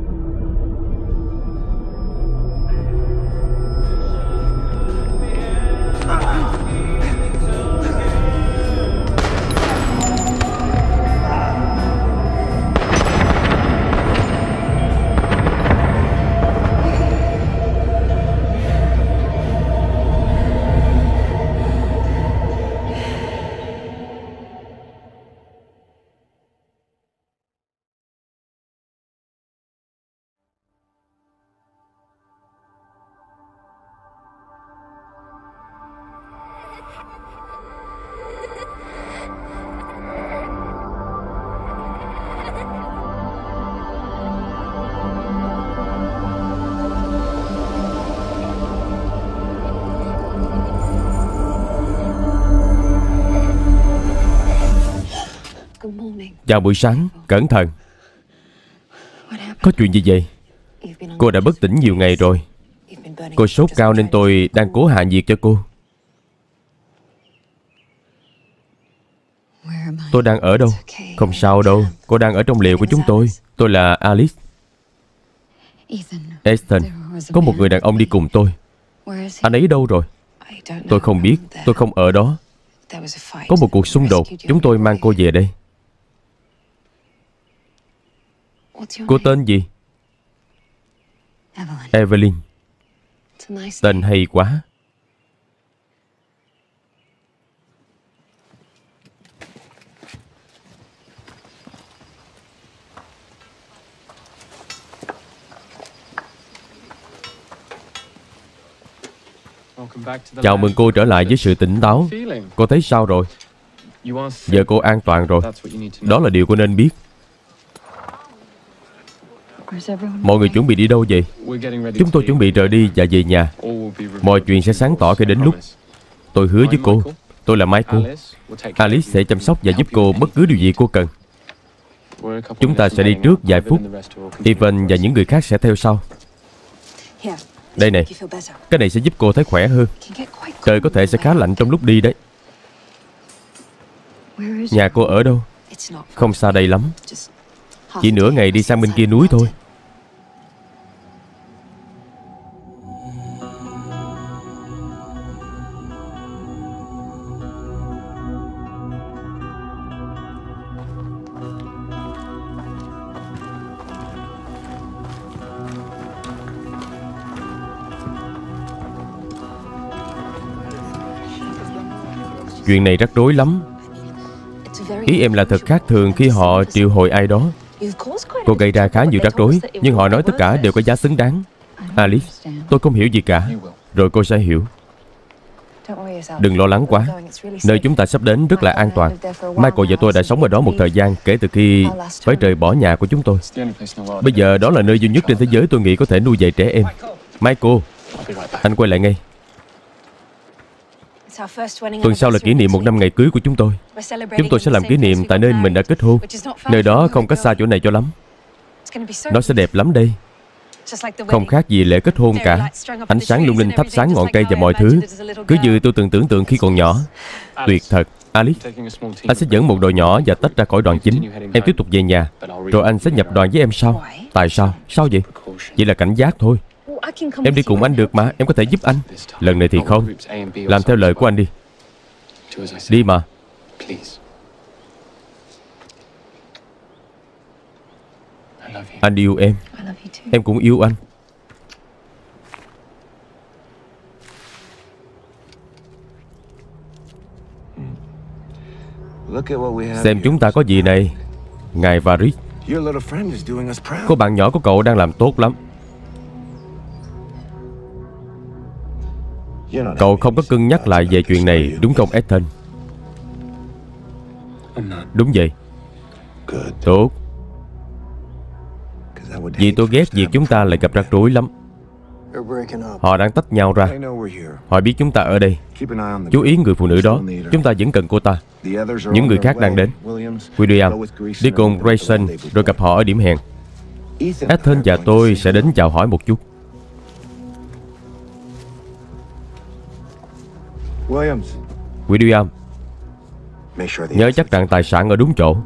Chào buổi sáng, cẩn thận. Có chuyện gì vậy? Cô đã bất tỉnh nhiều ngày rồi. Cô sốt cao nên tôi đang cố hạ nhiệt cho cô. Tôi đang ở đâu? Không sao đâu. Cô đang ở trong liều của chúng tôi. Tôi là Alice. Ethan, có một người đàn ông đi cùng tôi. Anh ấy đâu rồi? Tôi không biết. Tôi không ở đó. Có một cuộc xung đột. Chúng tôi mang cô về đây. Cô tên gì? Evelyn. Tên hay quá. Chào mừng cô trở lại với sự tỉnh táo. Cô thấy sao rồi? Giờ cô an toàn rồi. Đó là điều cô nên biết. Mọi người chuẩn bị đi đâu vậy? Chúng tôi chuẩn bị rời đi và về nhà. Mọi chuyện sẽ sáng tỏ khi đến lúc. Tôi hứa với cô. Tôi là Michael. Alice sẽ chăm sóc và giúp cô bất cứ điều gì cô cần. Chúng ta sẽ đi trước vài phút. Evan và những người khác sẽ theo sau. Đây này, cái này sẽ giúp cô thấy khỏe hơn. Trời có thể sẽ khá lạnh trong lúc đi đấy. Nhà cô ở đâu? Không xa đây lắm. Chỉ nửa ngày đi sang bên kia núi thôi. Chuyện này rắc rối lắm. Ý em là thật khác thường khi họ triệu hồi ai đó. Cô gây ra khá nhiều rắc rối, nhưng họ nói tất cả đều có giá xứng đáng. Alice, tôi không hiểu gì cả. Rồi cô sẽ hiểu. Đừng lo lắng quá. Nơi chúng ta sắp đến rất là an toàn. Michael và tôi đã sống ở đó một thời gian kể từ khi phải rời bỏ nhà của chúng tôi. Bây giờ đó là nơi duy nhất trên thế giới tôi nghĩ có thể nuôi dạy trẻ em. Michael, anh quay lại ngay. Tuần sau là kỷ niệm một năm ngày cưới của chúng tôi. Chúng tôi sẽ làm kỷ niệm tại nơi mình đã kết hôn. Nơi đó không cách xa chỗ này cho lắm. Nó sẽ đẹp lắm đây. Không khác gì lễ kết hôn cả. Ánh sáng lung linh thắp sáng ngọn cây và mọi thứ. Cứ như tôi từng tưởng tượng khi còn nhỏ. Tuyệt thật. Alice, anh sẽ dẫn một đội nhỏ và tách ra khỏi đoàn chính. Em tiếp tục về nhà. Rồi anh sẽ nhập đoàn với em sau. Tại sao? Sao vậy? Chỉ là cảnh giác thôi. Em đi cùng anh được mà. Em có thể giúp anh. Lần này thì không. Làm theo lời của anh đi. Đi mà. Anh yêu em. Em cũng yêu anh. Xem chúng ta có gì này. Ngài Varys. Cô bạn nhỏ của cậu đang làm tốt lắm. Cậu không có cân nhắc lại về chuyện này, đúng không Ethan? Đúng vậy. Tốt. Vì tôi ghét việc chúng ta lại gặp rắc rối lắm. Họ đang tách nhau ra. Họ biết chúng ta ở đây. Chú ý người phụ nữ đó. Chúng ta vẫn cần cô ta. Những người khác đang đến. William, đi cùng Grayson rồi gặp họ ở điểm hẹn. Ethan và tôi sẽ đến chào hỏi một chút. William, nhớ chắc rằng tài sản ở đúng chỗ.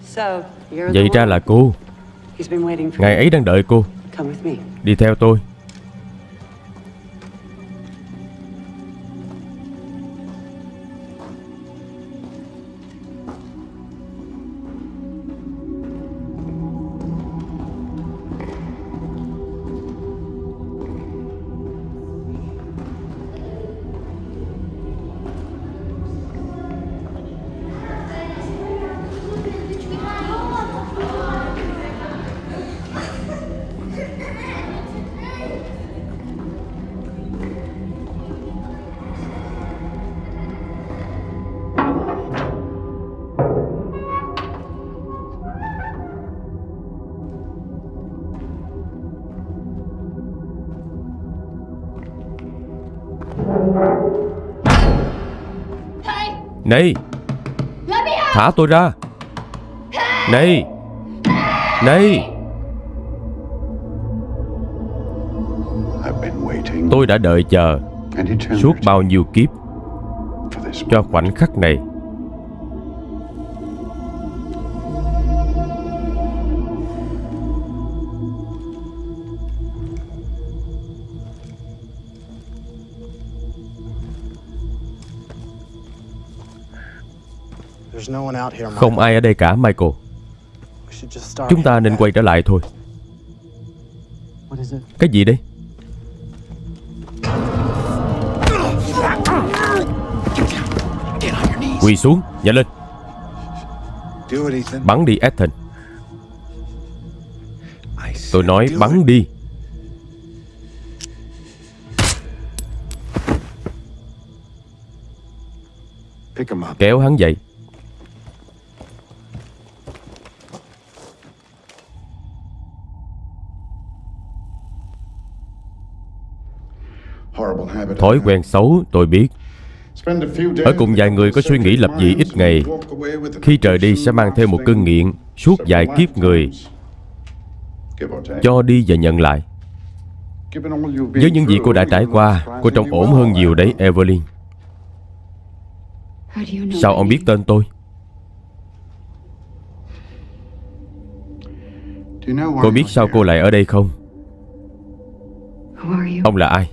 Vậy ra là cô. Ngài ấy đang đợi cô. Đi theo tôi. Này, thả tôi ra. Này, này. Tôi đã đợi chờ suốt bao nhiêu kiếp cho khoảnh khắc này. Không ai ở đây cả, Michael. Chúng ta nên quay trở lại thôi. Cái gì đây? Quỳ xuống, nhanh lên. Bắn đi, Ethan. Tôi nói bắn đi. Kéo hắn dậy. Thói quen xấu tôi biết. Ở cùng vài người có suy nghĩ lập dị ít ngày, khi trời đi sẽ mang theo một cơn nghiện suốt vài kiếp người. Cho đi và nhận lại. Với những gì cô đã trải qua, cô trông ổn hơn nhiều đấy, Evelyn. Sao ông biết tên tôi? Cô biết sao cô lại ở đây không? Ông là ai?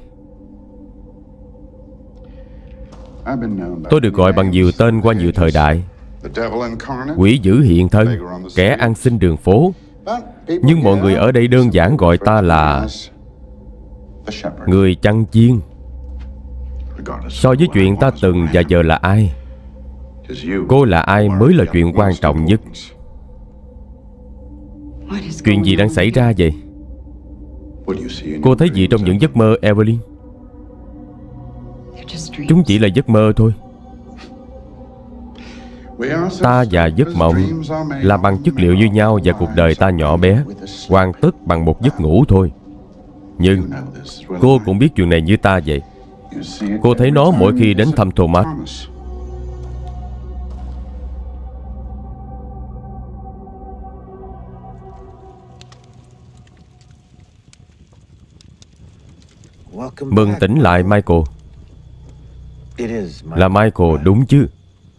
Tôi được gọi bằng nhiều tên qua nhiều thời đại. Quỷ dữ hiện thân, kẻ ăn xin đường phố. Nhưng mọi người ở đây đơn giản gọi ta là người chăn chiên. So với chuyện ta từng và giờ là ai, cô là ai mới là chuyện quan trọng nhất. Chuyện gì đang xảy ra vậy? Cô thấy gì trong những giấc mơ, Evelyn? Chúng chỉ là giấc mơ thôi. Ta và giấc mộng là bằng chất liệu như nhau, và cuộc đời ta nhỏ bé, hoàn tất bằng một giấc ngủ thôi. Nhưng cô cũng biết chuyện này như ta vậy. Cô thấy nó mỗi khi đến thăm Thomas. Mừng tỉnh lại, Michael. Là Michael đúng chứ?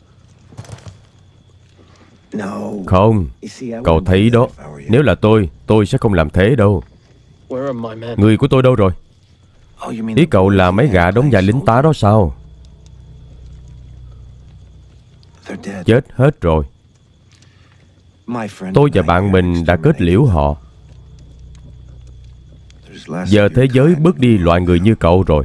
Không. Cậu thấy đó, nếu là tôi, tôi sẽ không làm thế đâu. Người của tôi đâu rồi? Ý cậu là mấy gã đóng vai lính tá đó sao? Chết hết rồi. Tôi và bạn mình đã kết liễu họ. Giờ thế giới bớt đi loại người như cậu rồi.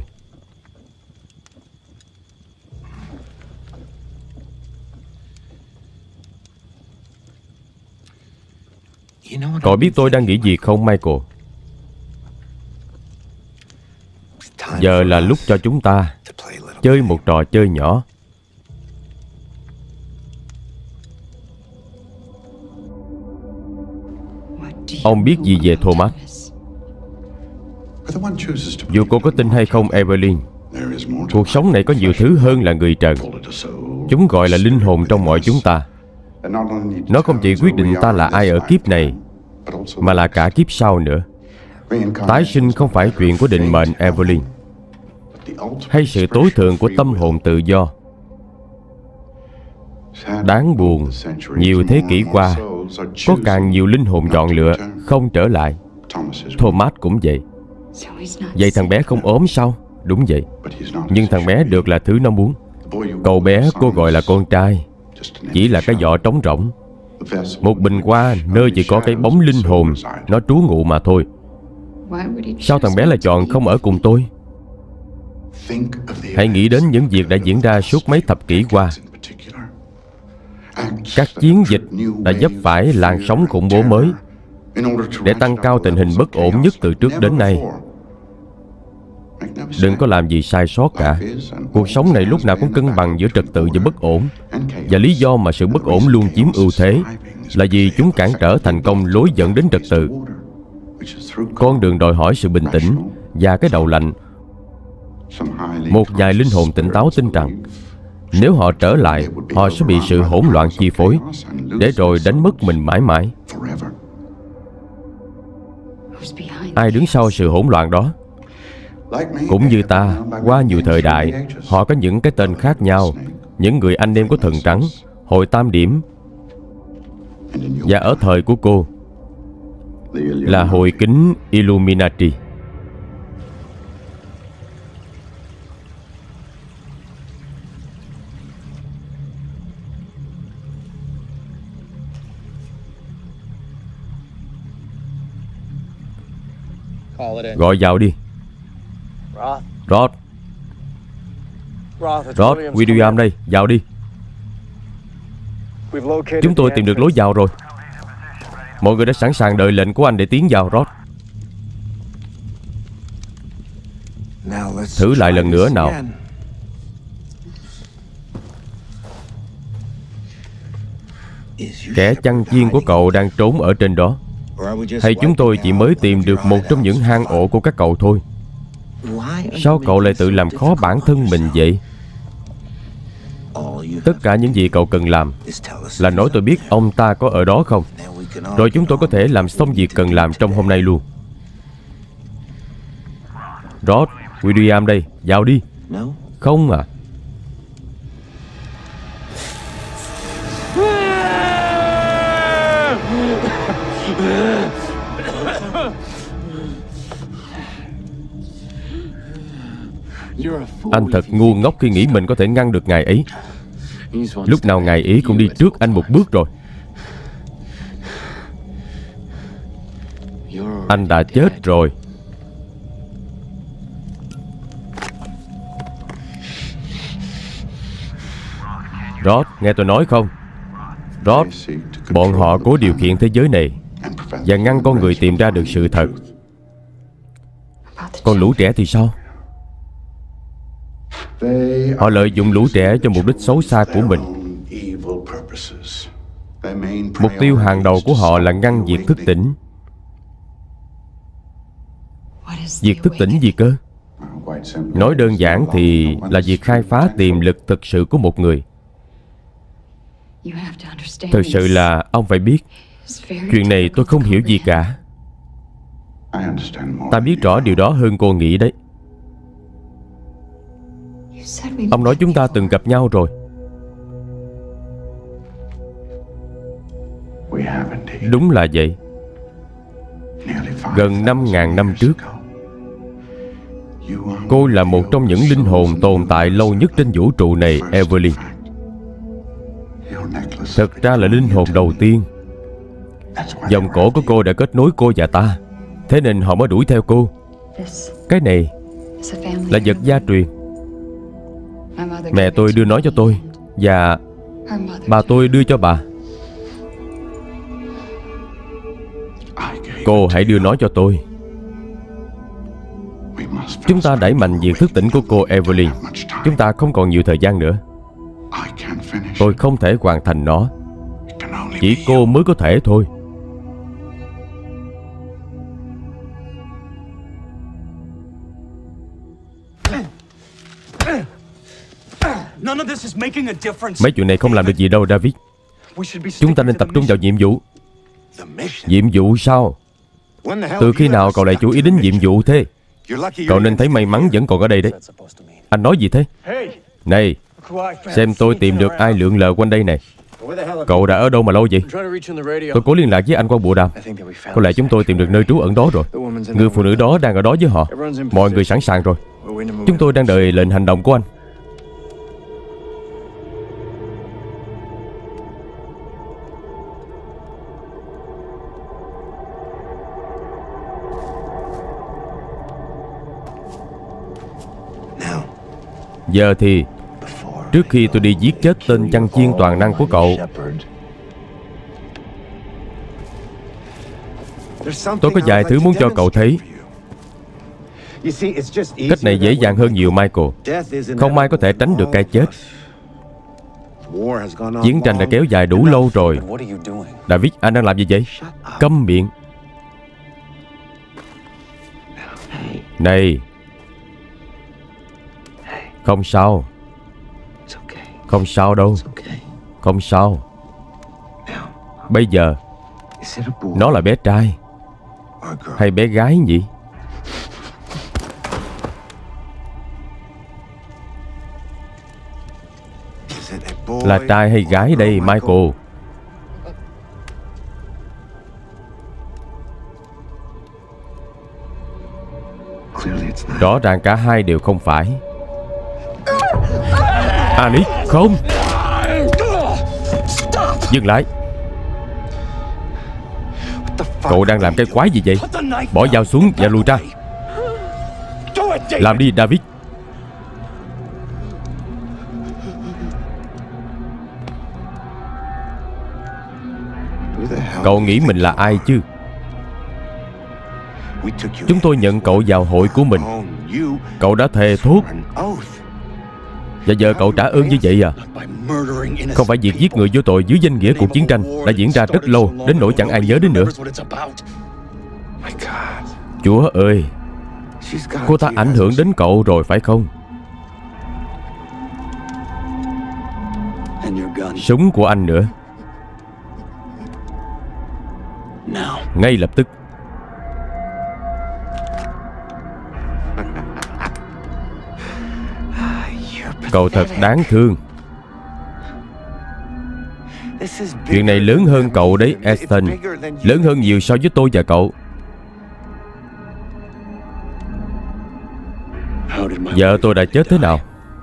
Cậu biết tôi đang nghĩ gì không, Michael? Giờ là lúc cho chúng ta chơi một trò chơi nhỏ. Ông biết gì về Thomas? Dù cô có tin hay không, Evelyn, cuộc sống này có nhiều thứ hơn là người trần. Chúng gọi là linh hồn trong mọi chúng ta. Nó không chỉ quyết định ta là ai ở kiếp này, mà là cả kiếp sau nữa. Tái sinh không phải chuyện của định mệnh, Evelyn, hay sự tối thượng của tâm hồn tự do. Đáng buồn, nhiều thế kỷ qua, có càng nhiều linh hồn chọn lựa không trở lại. Thomas cũng vậy. Vậy thằng bé không ốm sao? Đúng vậy. Nhưng thằng bé được là thứ nó muốn. Cậu bé cô gọi là con trai chỉ là cái vỏ trống rỗng, một bình hoa nơi chỉ có cái bóng linh hồn nó trú ngụ mà thôi. Sao thằng bé lại chọn không ở cùng tôi? Hãy nghĩ đến những việc đã diễn ra suốt mấy thập kỷ qua. Các chiến dịch đã vấp phải làn sóng khủng bố mới để tăng cao tình hình bất ổn nhất từ trước đến nay. Đừng có làm gì sai sót cả. Cuộc sống này lúc nào cũng cân bằng giữa trật tự và bất ổn. Và lý do mà sự bất ổn luôn chiếm ưu thế là vì chúng cản trở thành công lối dẫn đến trật tự. Con đường đòi hỏi sự bình tĩnh và cái đầu lạnh. Một vài linh hồn tỉnh táo tin rằng nếu họ trở lại, họ sẽ bị sự hỗn loạn chi phối, để rồi đánh mất mình mãi mãi. Ai đứng sau sự hỗn loạn đó? Cũng như ta, qua nhiều thời đại, họ có những cái tên khác nhau. Những người anh em của thần trắng, hội tam điểm. Và ở thời của cô là hội kính Illuminati. Gọi vào đi. Rod. Rod, William đây, vào đi. Chúng tôi tìm được lối vào rồi. Mọi người đã sẵn sàng đợi lệnh của anh để tiến vào, Rod. Thử lại lần nữa nào. Kẻ chăn chiên của cậu đang trốn ở trên đó. Hay chúng tôi chỉ mới tìm được một trong những hang ổ của các cậu thôi? Sao cậu lại tự làm khó bản thân mình vậy? Tất cả những gì cậu cần làm là nói tôi biết ông ta có ở đó không, rồi chúng tôi có thể làm xong việc cần làm trong hôm nay luôn. Rod, William đây, vào đi. Không à. Anh thật ngu ngốc khi nghĩ mình có thể ngăn được ngài ấy. Lúc nào ngài ấy cũng đi trước anh một bước rồi. Anh đã chết rồi. Rod, nghe tôi nói không? Rod, bọn họ cố điều khiển thế giới này và ngăn con người tìm ra được sự thật. Còn lũ trẻ thì sao? Họ lợi dụng lũ trẻ cho mục đích xấu xa của mình. Mục tiêu hàng đầu của họ là ngăn việc thức tỉnh. Việc thức tỉnh gì cơ? Nói đơn giản thì là việc khai phá tiềm lực thực sự của một người. Thực sự là ông phải biết, chuyện này tôi không hiểu gì cả. Ta biết rõ điều đó hơn cô nghĩ đấy. Ông nói chúng ta từng gặp nhau rồi. Đúng là vậy. Gần năm ngàn năm trước, cô là một trong những linh hồn tồn tại lâu nhất trên vũ trụ này, Evelyn. Thật ra là linh hồn đầu tiên. Vòng cổ của cô đã kết nối cô và ta, thế nên họ mới đuổi theo cô. Cái này là vật gia truyền. Mẹ tôi đưa nó cho tôi, và bà tôi đưa cho bà. Cô hãy đưa nó cho tôi. Chúng ta đẩy mạnh việc thức tỉnh của cô, Evelyn. Chúng ta không còn nhiều thời gian nữa. Tôi không thể hoàn thành nó. Chỉ cô mới có thể thôi. Mấy chuyện này không làm được gì đâu, David. Chúng ta nên tập trung vào nhiệm vụ. Nhiệm vụ sao? Từ khi nào cậu lại chú ý đến nhiệm vụ thế? Cậu nên thấy may mắn vẫn còn ở đây đấy. Anh nói gì thế? Này, xem tôi tìm được ai lượn lờ quanh đây này. Cậu đã ở đâu mà lâu vậy? Tôi cố liên lạc với anh qua bộ đàm. Có lẽ chúng tôi tìm được nơi trú ẩn đó rồi. Người phụ nữ đó đang ở đó với họ. Mọi người sẵn sàng rồi. Chúng tôi đang đợi lệnh hành động của anh. Giờ thì trước khi tôi đi giết chết tên chăn chiên toàn năng của cậu, tôi có vài thứ muốn cho cậu thấy. Cách này dễ dàng hơn nhiều, Michael. Không ai có thể tránh được cái chết. Chiến tranh đã kéo dài đủ lâu rồi. David, anh đang làm gì vậy? Câm miệng. Này, không sao. Không sao đâu. Không sao. Bây giờ nó là bé trai hay bé gái nhỉ? Là trai hay gái đây, Michael? Rõ ràng cả hai đều không phải. Anick, không. Dừng lại. Cậu đang làm cái quái gì vậy? Bỏ dao xuống và lùi ra. Làm đi, David. Cậu nghĩ mình là ai chứ? Chúng tôi nhận cậu vào hội của mình. Cậu đã thề thốt. Và giờ cậu trả ơn như vậy à? Không phải việc giết người vô tội dưới danh nghĩa cuộc chiến tranh đã diễn ra rất lâu, đến nỗi chẳng ai nhớ đến nữa. Chúa ơi, cô ta ảnh hưởng đến cậu rồi phải không? Súng của anh nữa. Ngay lập tức. Cậu thật đáng thương. Chuyện này lớn hơn cậu đấy, Ethan. Lớn hơn nhiều so với tôi và cậu. Vợ tôi đã chết thế nào?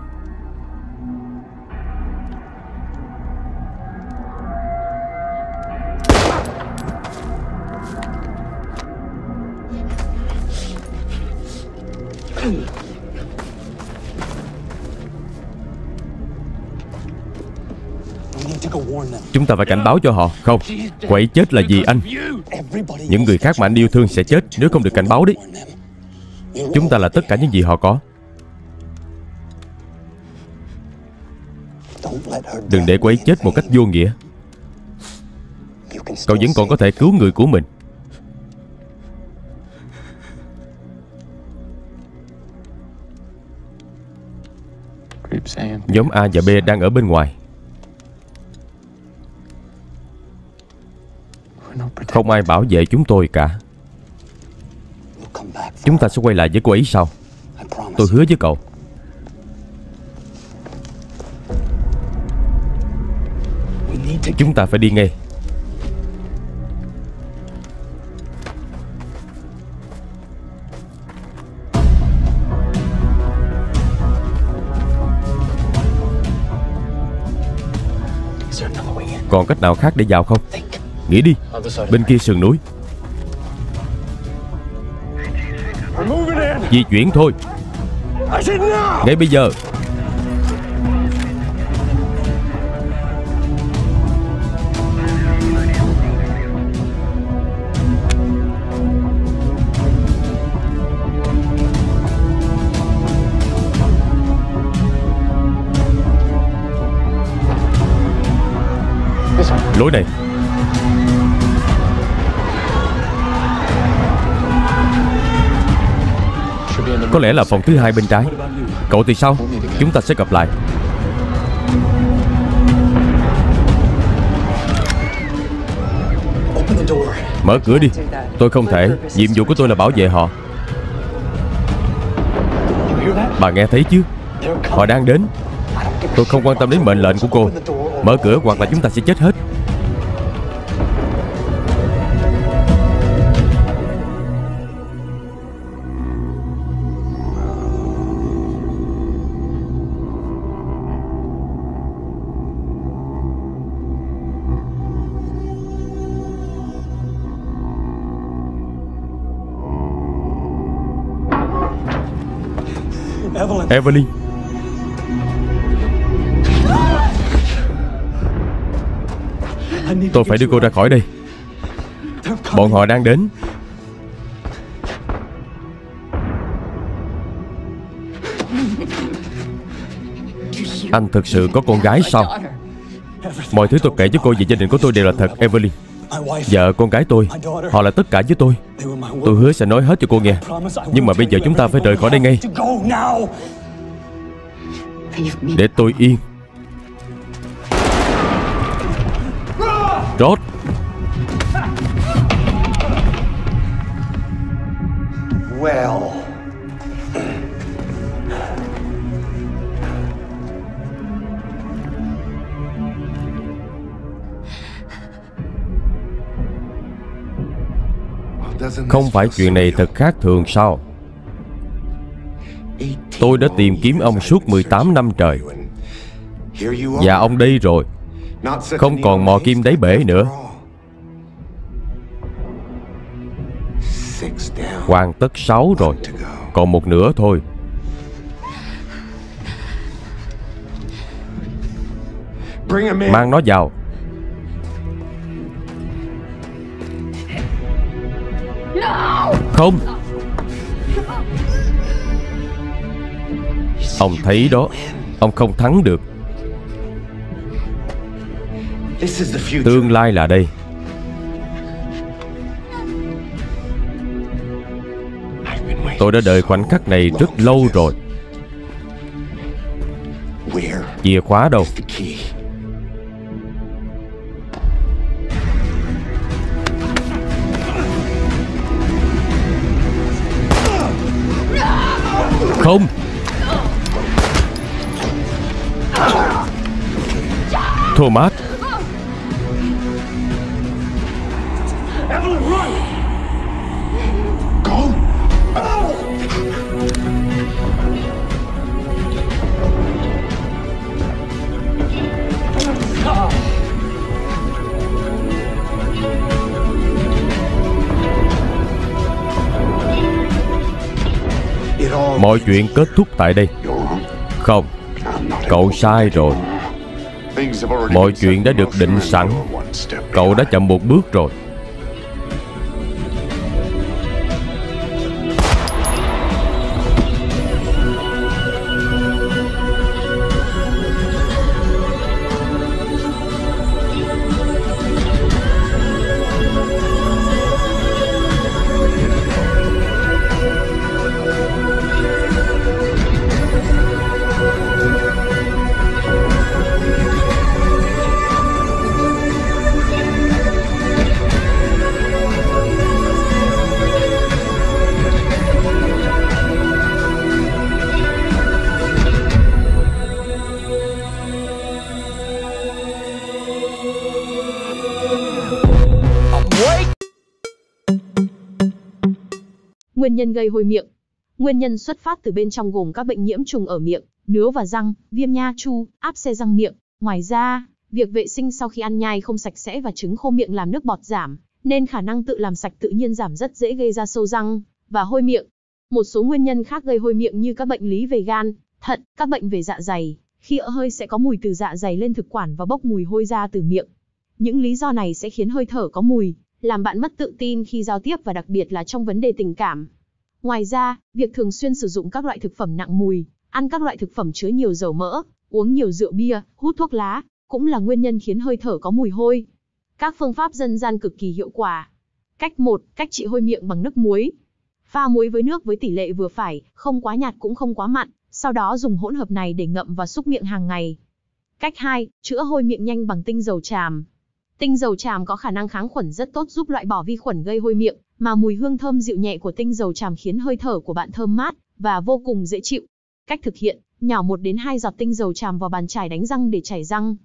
Chúng ta phải cảnh báo cho họ. Không, cô ấy chết là vì anh. Những người khác mà anh yêu thương sẽ chết nếu không được cảnh báo đấy. Chúng ta là tất cả những gì họ có. Đừng để cô ấy chết một cách vô nghĩa. Cậu vẫn còn có thể cứu người của mình. Nhóm A và B đang ở bên ngoài. Không ai bảo vệ chúng tôi cả. Chúng ta sẽ quay lại với cô ấy sau. Tôi hứa với cậu. Chúng ta phải đi ngay. Còn cách nào khác để vào không? Nghĩ đi. Bên kia sườn núi. Di chuyển thôi. Ngay bây giờ. Lối này. Có lẽ là phòng thứ hai bên trái. Cậu thì sao? Chúng ta sẽ gặp lại. Mở cửa đi. Tôi không thể. Nhiệm vụ của tôi là bảo vệ họ. Bà nghe thấy chứ? Họ đang đến. Tôi không quan tâm đến mệnh lệnh của cô. Mở cửa hoặc là chúng ta sẽ chết hết. Evelyn. Tôi phải đưa cô ra khỏi đây. Bọn họ đang đến. Anh thực sự có con gái sao? Mọi thứ tôi kể với cô về gia đình của tôi đều là thật, Evelyn. Vợ, con gái tôi, họ là tất cả với tôi. Tôi hứa sẽ nói hết cho cô nghe. Nhưng mà bây giờ chúng ta phải rời khỏi đây ngay. Để tôi yên. Rốt. Well. Không phải chuyện này thật khác thường sao? Tôi đã tìm kiếm ông suốt mười tám năm trời. Và ông đây rồi. Không còn mò kim đáy bể nữa. Hoàn tất sáu rồi. Còn một nửa thôi. Mang nó vào. Không. Ông thấy đó, ông không thắng được. Tương lai là đây. Tôi đã đợi khoảnh khắc này rất lâu rồi. Chìa khóa đâu? Không. Thomas. Mọi chuyện kết thúc tại đây. Không, cậu sai rồi. Mọi chuyện đã được định sẵn. Cậu đã chậm một bước rồi. Nguyên nhân gây hôi miệng. Nguyên nhân xuất phát từ bên trong gồm các bệnh nhiễm trùng ở miệng, nướu và răng, viêm nha chu, áp xe răng miệng. Ngoài ra, việc vệ sinh sau khi ăn nhai không sạch sẽ và trứng khô miệng làm nước bọt giảm, nên khả năng tự làm sạch tự nhiên giảm rất dễ gây ra sâu răng và hôi miệng. Một số nguyên nhân khác gây hôi miệng như các bệnh lý về gan, thận, các bệnh về dạ dày. Khi ợ hơi sẽ có mùi từ dạ dày lên thực quản và bốc mùi hôi ra từ miệng. Những lý do này sẽ khiến hơi thở có mùi, làm bạn mất tự tin khi giao tiếp và đặc biệt là trong vấn đề tình cảm. Ngoài ra, việc thường xuyên sử dụng các loại thực phẩm nặng mùi, ăn các loại thực phẩm chứa nhiều dầu mỡ, uống nhiều rượu bia, hút thuốc lá, cũng là nguyên nhân khiến hơi thở có mùi hôi. Các phương pháp dân gian cực kỳ hiệu quả. Cách một, cách trị hôi miệng bằng nước muối. Pha muối với nước với tỷ lệ vừa phải, không quá nhạt cũng không quá mặn, sau đó dùng hỗn hợp này để ngậm và xúc miệng hàng ngày. Cách hai, chữa hôi miệng nhanh bằng tinh dầu tràm. Tinh dầu tràm có khả năng kháng khuẩn rất tốt giúp loại bỏ vi khuẩn gây hôi miệng, mà mùi hương thơm dịu nhẹ của tinh dầu tràm khiến hơi thở của bạn thơm mát và vô cùng dễ chịu. Cách thực hiện, nhỏ một đến hai giọt tinh dầu tràm vào bàn chải đánh răng để chải răng.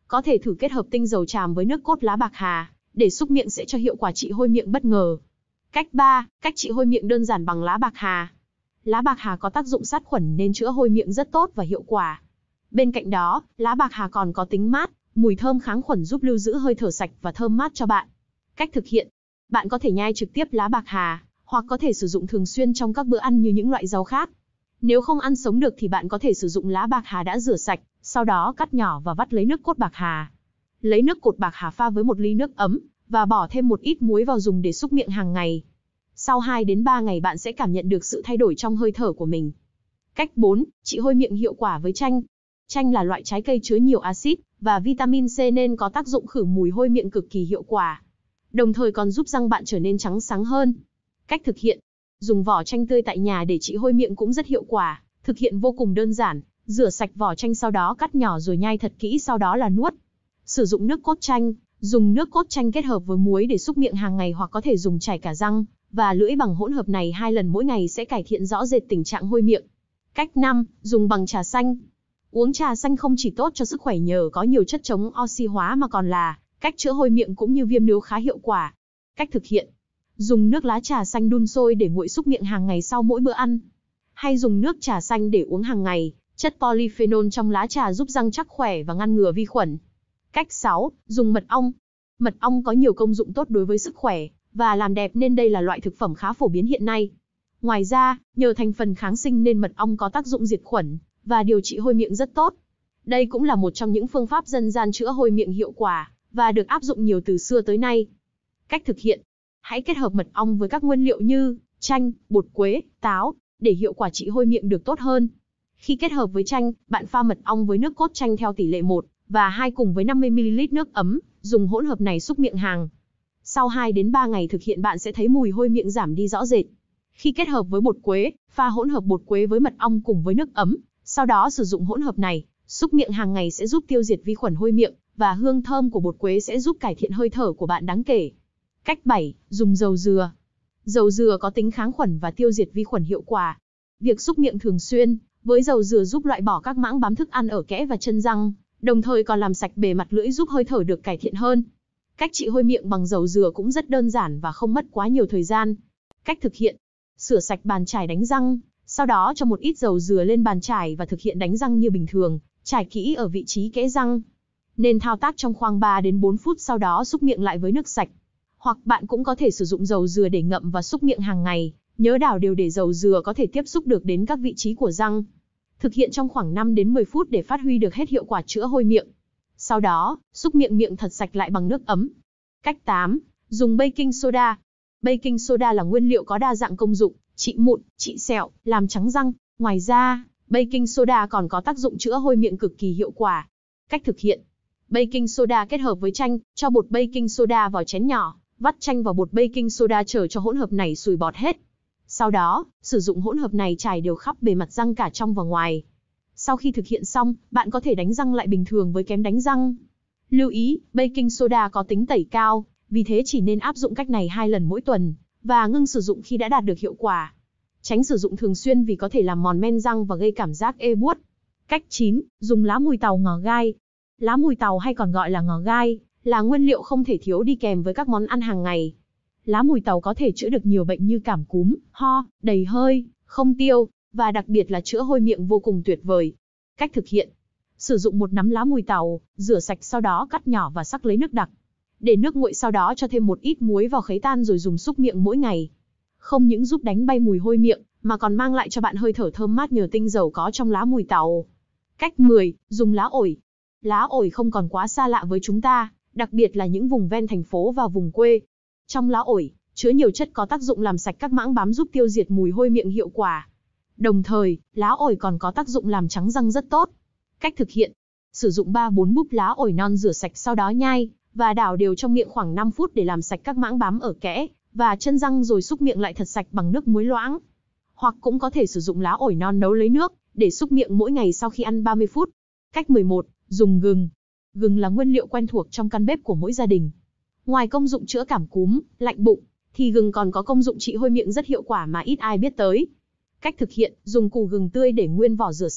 Có thể thử kết hợp tinh dầu tràm với nước cốt lá bạc hà, để súc miệng sẽ cho hiệu quả trị hôi miệng bất ngờ. Cách ba, cách trị hôi miệng đơn giản bằng lá bạc hà. Lá bạc hà có tác dụng sát khuẩn nên chữa hôi miệng rất tốt và hiệu quả. Bên cạnh đó, lá bạc hà còn có tính mát, mùi thơm kháng khuẩn giúp lưu giữ hơi thở sạch và thơm mát cho bạn. Cách thực hiện, bạn có thể nhai trực tiếp lá bạc hà, hoặc có thể sử dụng thường xuyên trong các bữa ăn như những loại rau khác. Nếu không ăn sống được thì bạn có thể sử dụng lá bạc hà đã rửa sạch, sau đó cắt nhỏ và vắt lấy nước cốt bạc hà. Lấy nước cốt bạc hà pha với một ly nước ấm, và bỏ thêm một ít muối vào dùng để súc miệng hàng ngày. Sau hai đến ba ngày bạn sẽ cảm nhận được sự thay đổi trong hơi thở của mình. Cách bốn, trị hôi miệng hiệu quả với chanh. Chanh là loại trái cây chứa nhiều axit và vitamin C nên có tác dụng khử mùi hôi miệng cực kỳ hiệu quả. Đồng thời còn giúp răng bạn trở nên trắng sáng hơn. Cách thực hiện, dùng vỏ chanh tươi tại nhà để trị hôi miệng cũng rất hiệu quả. Thực hiện vô cùng đơn giản, rửa sạch vỏ chanh sau đó cắt nhỏ rồi nhai thật kỹ sau đó là nuốt. Sử dụng nước cốt chanh, dùng nước cốt chanh kết hợp với muối để súc miệng hàng ngày hoặc có thể dùng chải cả răng và lưỡi bằng hỗn hợp này hai lần mỗi ngày sẽ cải thiện rõ rệt tình trạng hôi miệng. Cách năm, dùng bằng trà xanh. Uống trà xanh không chỉ tốt cho sức khỏe nhờ có nhiều chất chống oxy hóa mà còn là cách chữa hôi miệng cũng như viêm nướu khá hiệu quả. Cách thực hiện, dùng nước lá trà xanh đun sôi để nguội súc miệng hàng ngày sau mỗi bữa ăn. Hay dùng nước trà xanh để uống hàng ngày, chất polyphenol trong lá trà giúp răng chắc khỏe và ngăn ngừa vi khuẩn. Cách sáu, dùng mật ong. Mật ong có nhiều công dụng tốt đối với sức khỏe và làm đẹp nên đây là loại thực phẩm khá phổ biến hiện nay. Ngoài ra, nhờ thành phần kháng sinh nên mật ong có tác dụng diệt khuẩn và điều trị hôi miệng rất tốt. Đây cũng là một trong những phương pháp dân gian chữa hôi miệng hiệu quả và được áp dụng nhiều từ xưa tới nay. Cách thực hiện, hãy kết hợp mật ong với các nguyên liệu như chanh, bột quế, táo để hiệu quả trị hôi miệng được tốt hơn. Khi kết hợp với chanh, bạn pha mật ong với nước cốt chanh theo tỷ lệ một và hai cùng với năm mươi mi li lít nước ấm, dùng hỗn hợp này súc miệng hàng. Sau hai đến ba ngày thực hiện bạn sẽ thấy mùi hôi miệng giảm đi rõ rệt. Khi kết hợp với bột quế, pha hỗn hợp bột quế với mật ong cùng với nước ấm, sau đó sử dụng hỗn hợp này, súc miệng hàng ngày sẽ giúp tiêu diệt vi khuẩn hôi miệng và hương thơm của bột quế sẽ giúp cải thiện hơi thở của bạn đáng kể. Cách bảy, dùng dầu dừa. Dầu dừa có tính kháng khuẩn và tiêu diệt vi khuẩn hiệu quả. Việc súc miệng thường xuyên với dầu dừa giúp loại bỏ các mãng bám thức ăn ở kẽ và chân răng, đồng thời còn làm sạch bề mặt lưỡi giúp hơi thở được cải thiện hơn. Cách trị hôi miệng bằng dầu dừa cũng rất đơn giản và không mất quá nhiều thời gian. Cách thực hiện, rửa sạch bàn chải đánh răng, sau đó cho một ít dầu dừa lên bàn chải và thực hiện đánh răng như bình thường, chải kỹ ở vị trí kẽ răng. Nên thao tác trong khoảng ba đến bốn phút sau đó súc miệng lại với nước sạch. Hoặc bạn cũng có thể sử dụng dầu dừa để ngậm và súc miệng hàng ngày, nhớ đảo đều để dầu dừa có thể tiếp xúc được đến các vị trí của răng. Thực hiện trong khoảng năm đến mười phút để phát huy được hết hiệu quả chữa hôi miệng. Sau đó, súc miệng miệng thật sạch lại bằng nước ấm. Cách tám, dùng baking soda. Baking soda là nguyên liệu có đa dạng công dụng, trị mụn, trị sẹo, làm trắng răng. Ngoài ra, baking soda còn có tác dụng chữa hôi miệng cực kỳ hiệu quả. Cách thực hiện, baking soda kết hợp với chanh, cho bột baking soda vào chén nhỏ, vắt chanh vào bột baking soda chờ cho hỗn hợp này sùi bọt hết. Sau đó, sử dụng hỗn hợp này trải đều khắp bề mặt răng cả trong và ngoài. Sau khi thực hiện xong, bạn có thể đánh răng lại bình thường với kem đánh răng. Lưu ý, baking soda có tính tẩy cao, vì thế chỉ nên áp dụng cách này hai lần mỗi tuần, và ngưng sử dụng khi đã đạt được hiệu quả. Tránh sử dụng thường xuyên vì có thể làm mòn men răng và gây cảm giác ê buốt. Cách chín, dùng lá mùi tàu ngò gai. Lá mùi tàu hay còn gọi là ngò gai, là nguyên liệu không thể thiếu đi kèm với các món ăn hàng ngày. Lá mùi tàu có thể chữa được nhiều bệnh như cảm cúm, ho, đầy hơi, không tiêu, và đặc biệt là chữa hôi miệng vô cùng tuyệt vời. Cách thực hiện, sử dụng một nắm lá mùi tàu, rửa sạch sau đó cắt nhỏ và sắc lấy nước đặc. Để nước nguội sau đó cho thêm một ít muối vào khấy tan rồi dùng súc miệng mỗi ngày. Không những giúp đánh bay mùi hôi miệng, mà còn mang lại cho bạn hơi thở thơm mát nhờ tinh dầu có trong lá mùi tàu. Cách mười, dùng lá ổi. Lá ổi không còn quá xa lạ với chúng ta, đặc biệt là những vùng ven thành phố và vùng quê. Trong lá ổi, chứa nhiều chất có tác dụng làm sạch các mãng bám giúp tiêu diệt mùi hôi miệng hiệu quả. Đồng thời, lá ổi còn có tác dụng làm trắng răng rất tốt. Cách thực hiện, sử dụng ba bốn búp lá ổi non rửa sạch sau đó nhai, và đảo đều trong miệng khoảng năm phút để làm sạch các mãng bám ở kẽ và chân răng rồi súc miệng lại thật sạch bằng nước muối loãng. Hoặc cũng có thể sử dụng lá ổi non nấu lấy nước, để súc miệng mỗi ngày sau khi ăn ba mươi phút. Cách mười một, dùng gừng. Gừng là nguyên liệu quen thuộc trong căn bếp của mỗi gia đình. Ngoài công dụng chữa cảm cúm, lạnh bụng, thì gừng còn có công dụng trị hôi miệng rất hiệu quả mà ít ai biết tới. Cách thực hiện, dùng củ gừng tươi để nguyên vỏ rửa sạch,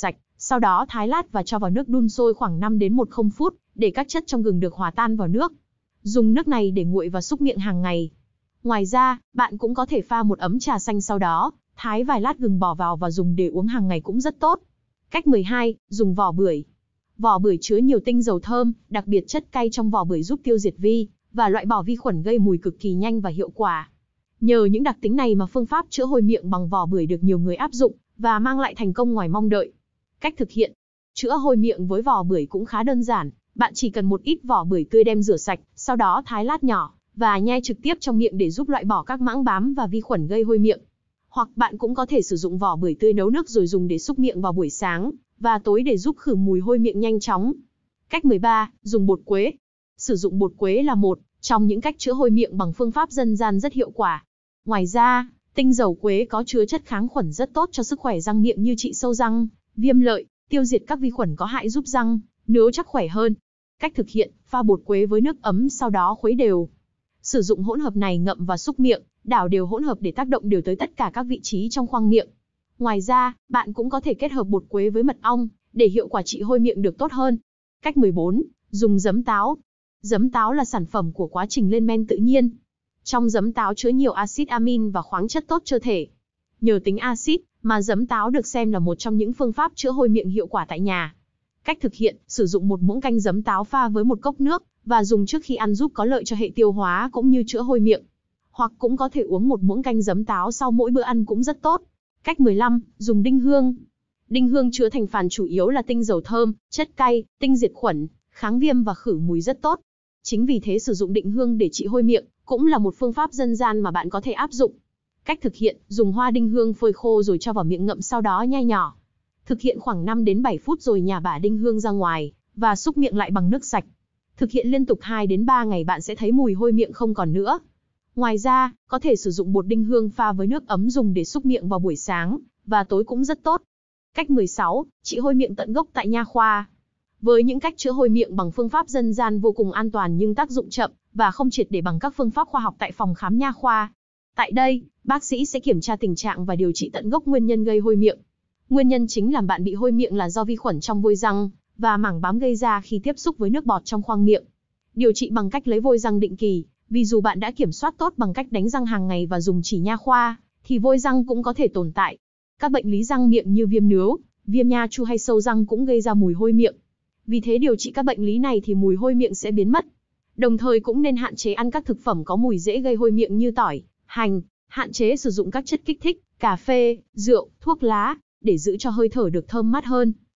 Sau đó thái lát và cho vào nước đun sôi khoảng năm đến mười phút, để các chất trong gừng được hòa tan vào nước. Dùng nước này để nguội và súc miệng hàng ngày. Ngoài ra, bạn cũng có thể pha một ấm trà xanh sau đó, thái vài lát gừng bỏ vào và dùng để uống hàng ngày cũng rất tốt. Cách mười hai, dùng vỏ bưởi. Vỏ bưởi chứa nhiều tinh dầu thơm, đặc biệt chất cay trong vỏ bưởi giúp tiêu diệt vi và loại bỏ vi khuẩn gây mùi cực kỳ nhanh và hiệu quả. Nhờ những đặc tính này mà phương pháp chữa hôi miệng bằng vỏ bưởi được nhiều người áp dụng và mang lại thành công ngoài mong đợi. Cách thực hiện: chữa hôi miệng với vỏ bưởi cũng khá đơn giản, bạn chỉ cần một ít vỏ bưởi tươi đem rửa sạch, sau đó thái lát nhỏ và nhai trực tiếp trong miệng để giúp loại bỏ các mãng bám và vi khuẩn gây hôi miệng. Hoặc bạn cũng có thể sử dụng vỏ bưởi tươi nấu nước rồi dùng để xúc miệng vào buổi sáng và tối để giúp khử mùi hôi miệng nhanh chóng. Cách mười ba, dùng bột quế. Sử dụng bột quế là một trong những cách chữa hôi miệng bằng phương pháp dân gian rất hiệu quả. Ngoài ra, tinh dầu quế có chứa chất kháng khuẩn rất tốt cho sức khỏe răng miệng như trị sâu răng, viêm lợi, tiêu diệt các vi khuẩn có hại giúp răng nướu chắc khỏe hơn. Cách thực hiện: pha bột quế với nước ấm sau đó khuấy đều. Sử dụng hỗn hợp này ngậm và xúc miệng, đảo đều hỗn hợp để tác động đều tới tất cả các vị trí trong khoang miệng. Ngoài ra, bạn cũng có thể kết hợp bột quế với mật ong để hiệu quả trị hôi miệng được tốt hơn. Cách mười bốn, dùng giấm táo. Giấm táo là sản phẩm của quá trình lên men tự nhiên. Trong giấm táo chứa nhiều axit amin và khoáng chất tốt cho thể. Nhờ tính axit mà giấm táo được xem là một trong những phương pháp chữa hôi miệng hiệu quả tại nhà. Cách thực hiện: sử dụng một muỗng canh giấm táo pha với một cốc nước và dùng trước khi ăn giúp có lợi cho hệ tiêu hóa cũng như chữa hôi miệng. Hoặc cũng có thể uống một muỗng canh giấm táo sau mỗi bữa ăn cũng rất tốt. Cách mười lăm, dùng đinh hương. Đinh hương chứa thành phần chủ yếu là tinh dầu thơm, chất cay, tinh diệt khuẩn, kháng viêm và khử mùi rất tốt. Chính vì thế sử dụng đinh hương để trị hôi miệng cũng là một phương pháp dân gian mà bạn có thể áp dụng. Cách thực hiện: dùng hoa đinh hương phơi khô rồi cho vào miệng ngậm sau đó nhai nhỏ. Thực hiện khoảng năm đến bảy phút rồi nhả bã đinh hương ra ngoài và xúc miệng lại bằng nước sạch. Thực hiện liên tục hai đến ba ngày bạn sẽ thấy mùi hôi miệng không còn nữa. Ngoài ra, có thể sử dụng bột đinh hương pha với nước ấm dùng để xúc miệng vào buổi sáng và tối cũng rất tốt. Cách mười sáu, trị hôi miệng tận gốc tại nha khoa. Với những cách chữa hôi miệng bằng phương pháp dân gian vô cùng an toàn nhưng tác dụng chậm và không triệt để bằng các phương pháp khoa học tại phòng khám nha khoa. Tại đây, bác sĩ sẽ kiểm tra tình trạng và điều trị tận gốc nguyên nhân gây hôi miệng. Nguyên nhân chính làm bạn bị hôi miệng là do vi khuẩn trong vôi răng và mảng bám gây ra khi tiếp xúc với nước bọt trong khoang miệng. Điều trị bằng cách lấy vôi răng định kỳ, vì dù bạn đã kiểm soát tốt bằng cách đánh răng hàng ngày và dùng chỉ nha khoa, thì vôi răng cũng có thể tồn tại. Các bệnh lý răng miệng như viêm nướu, viêm nha chu hay sâu răng cũng gây ra mùi hôi miệng. Vì thế điều trị các bệnh lý này thì mùi hôi miệng sẽ biến mất. Đồng thời cũng nên hạn chế ăn các thực phẩm có mùi dễ gây hôi miệng như tỏi, hành, hạn chế sử dụng các chất kích thích, cà phê, rượu, thuốc lá, để giữ cho hơi thở được thơm mát hơn.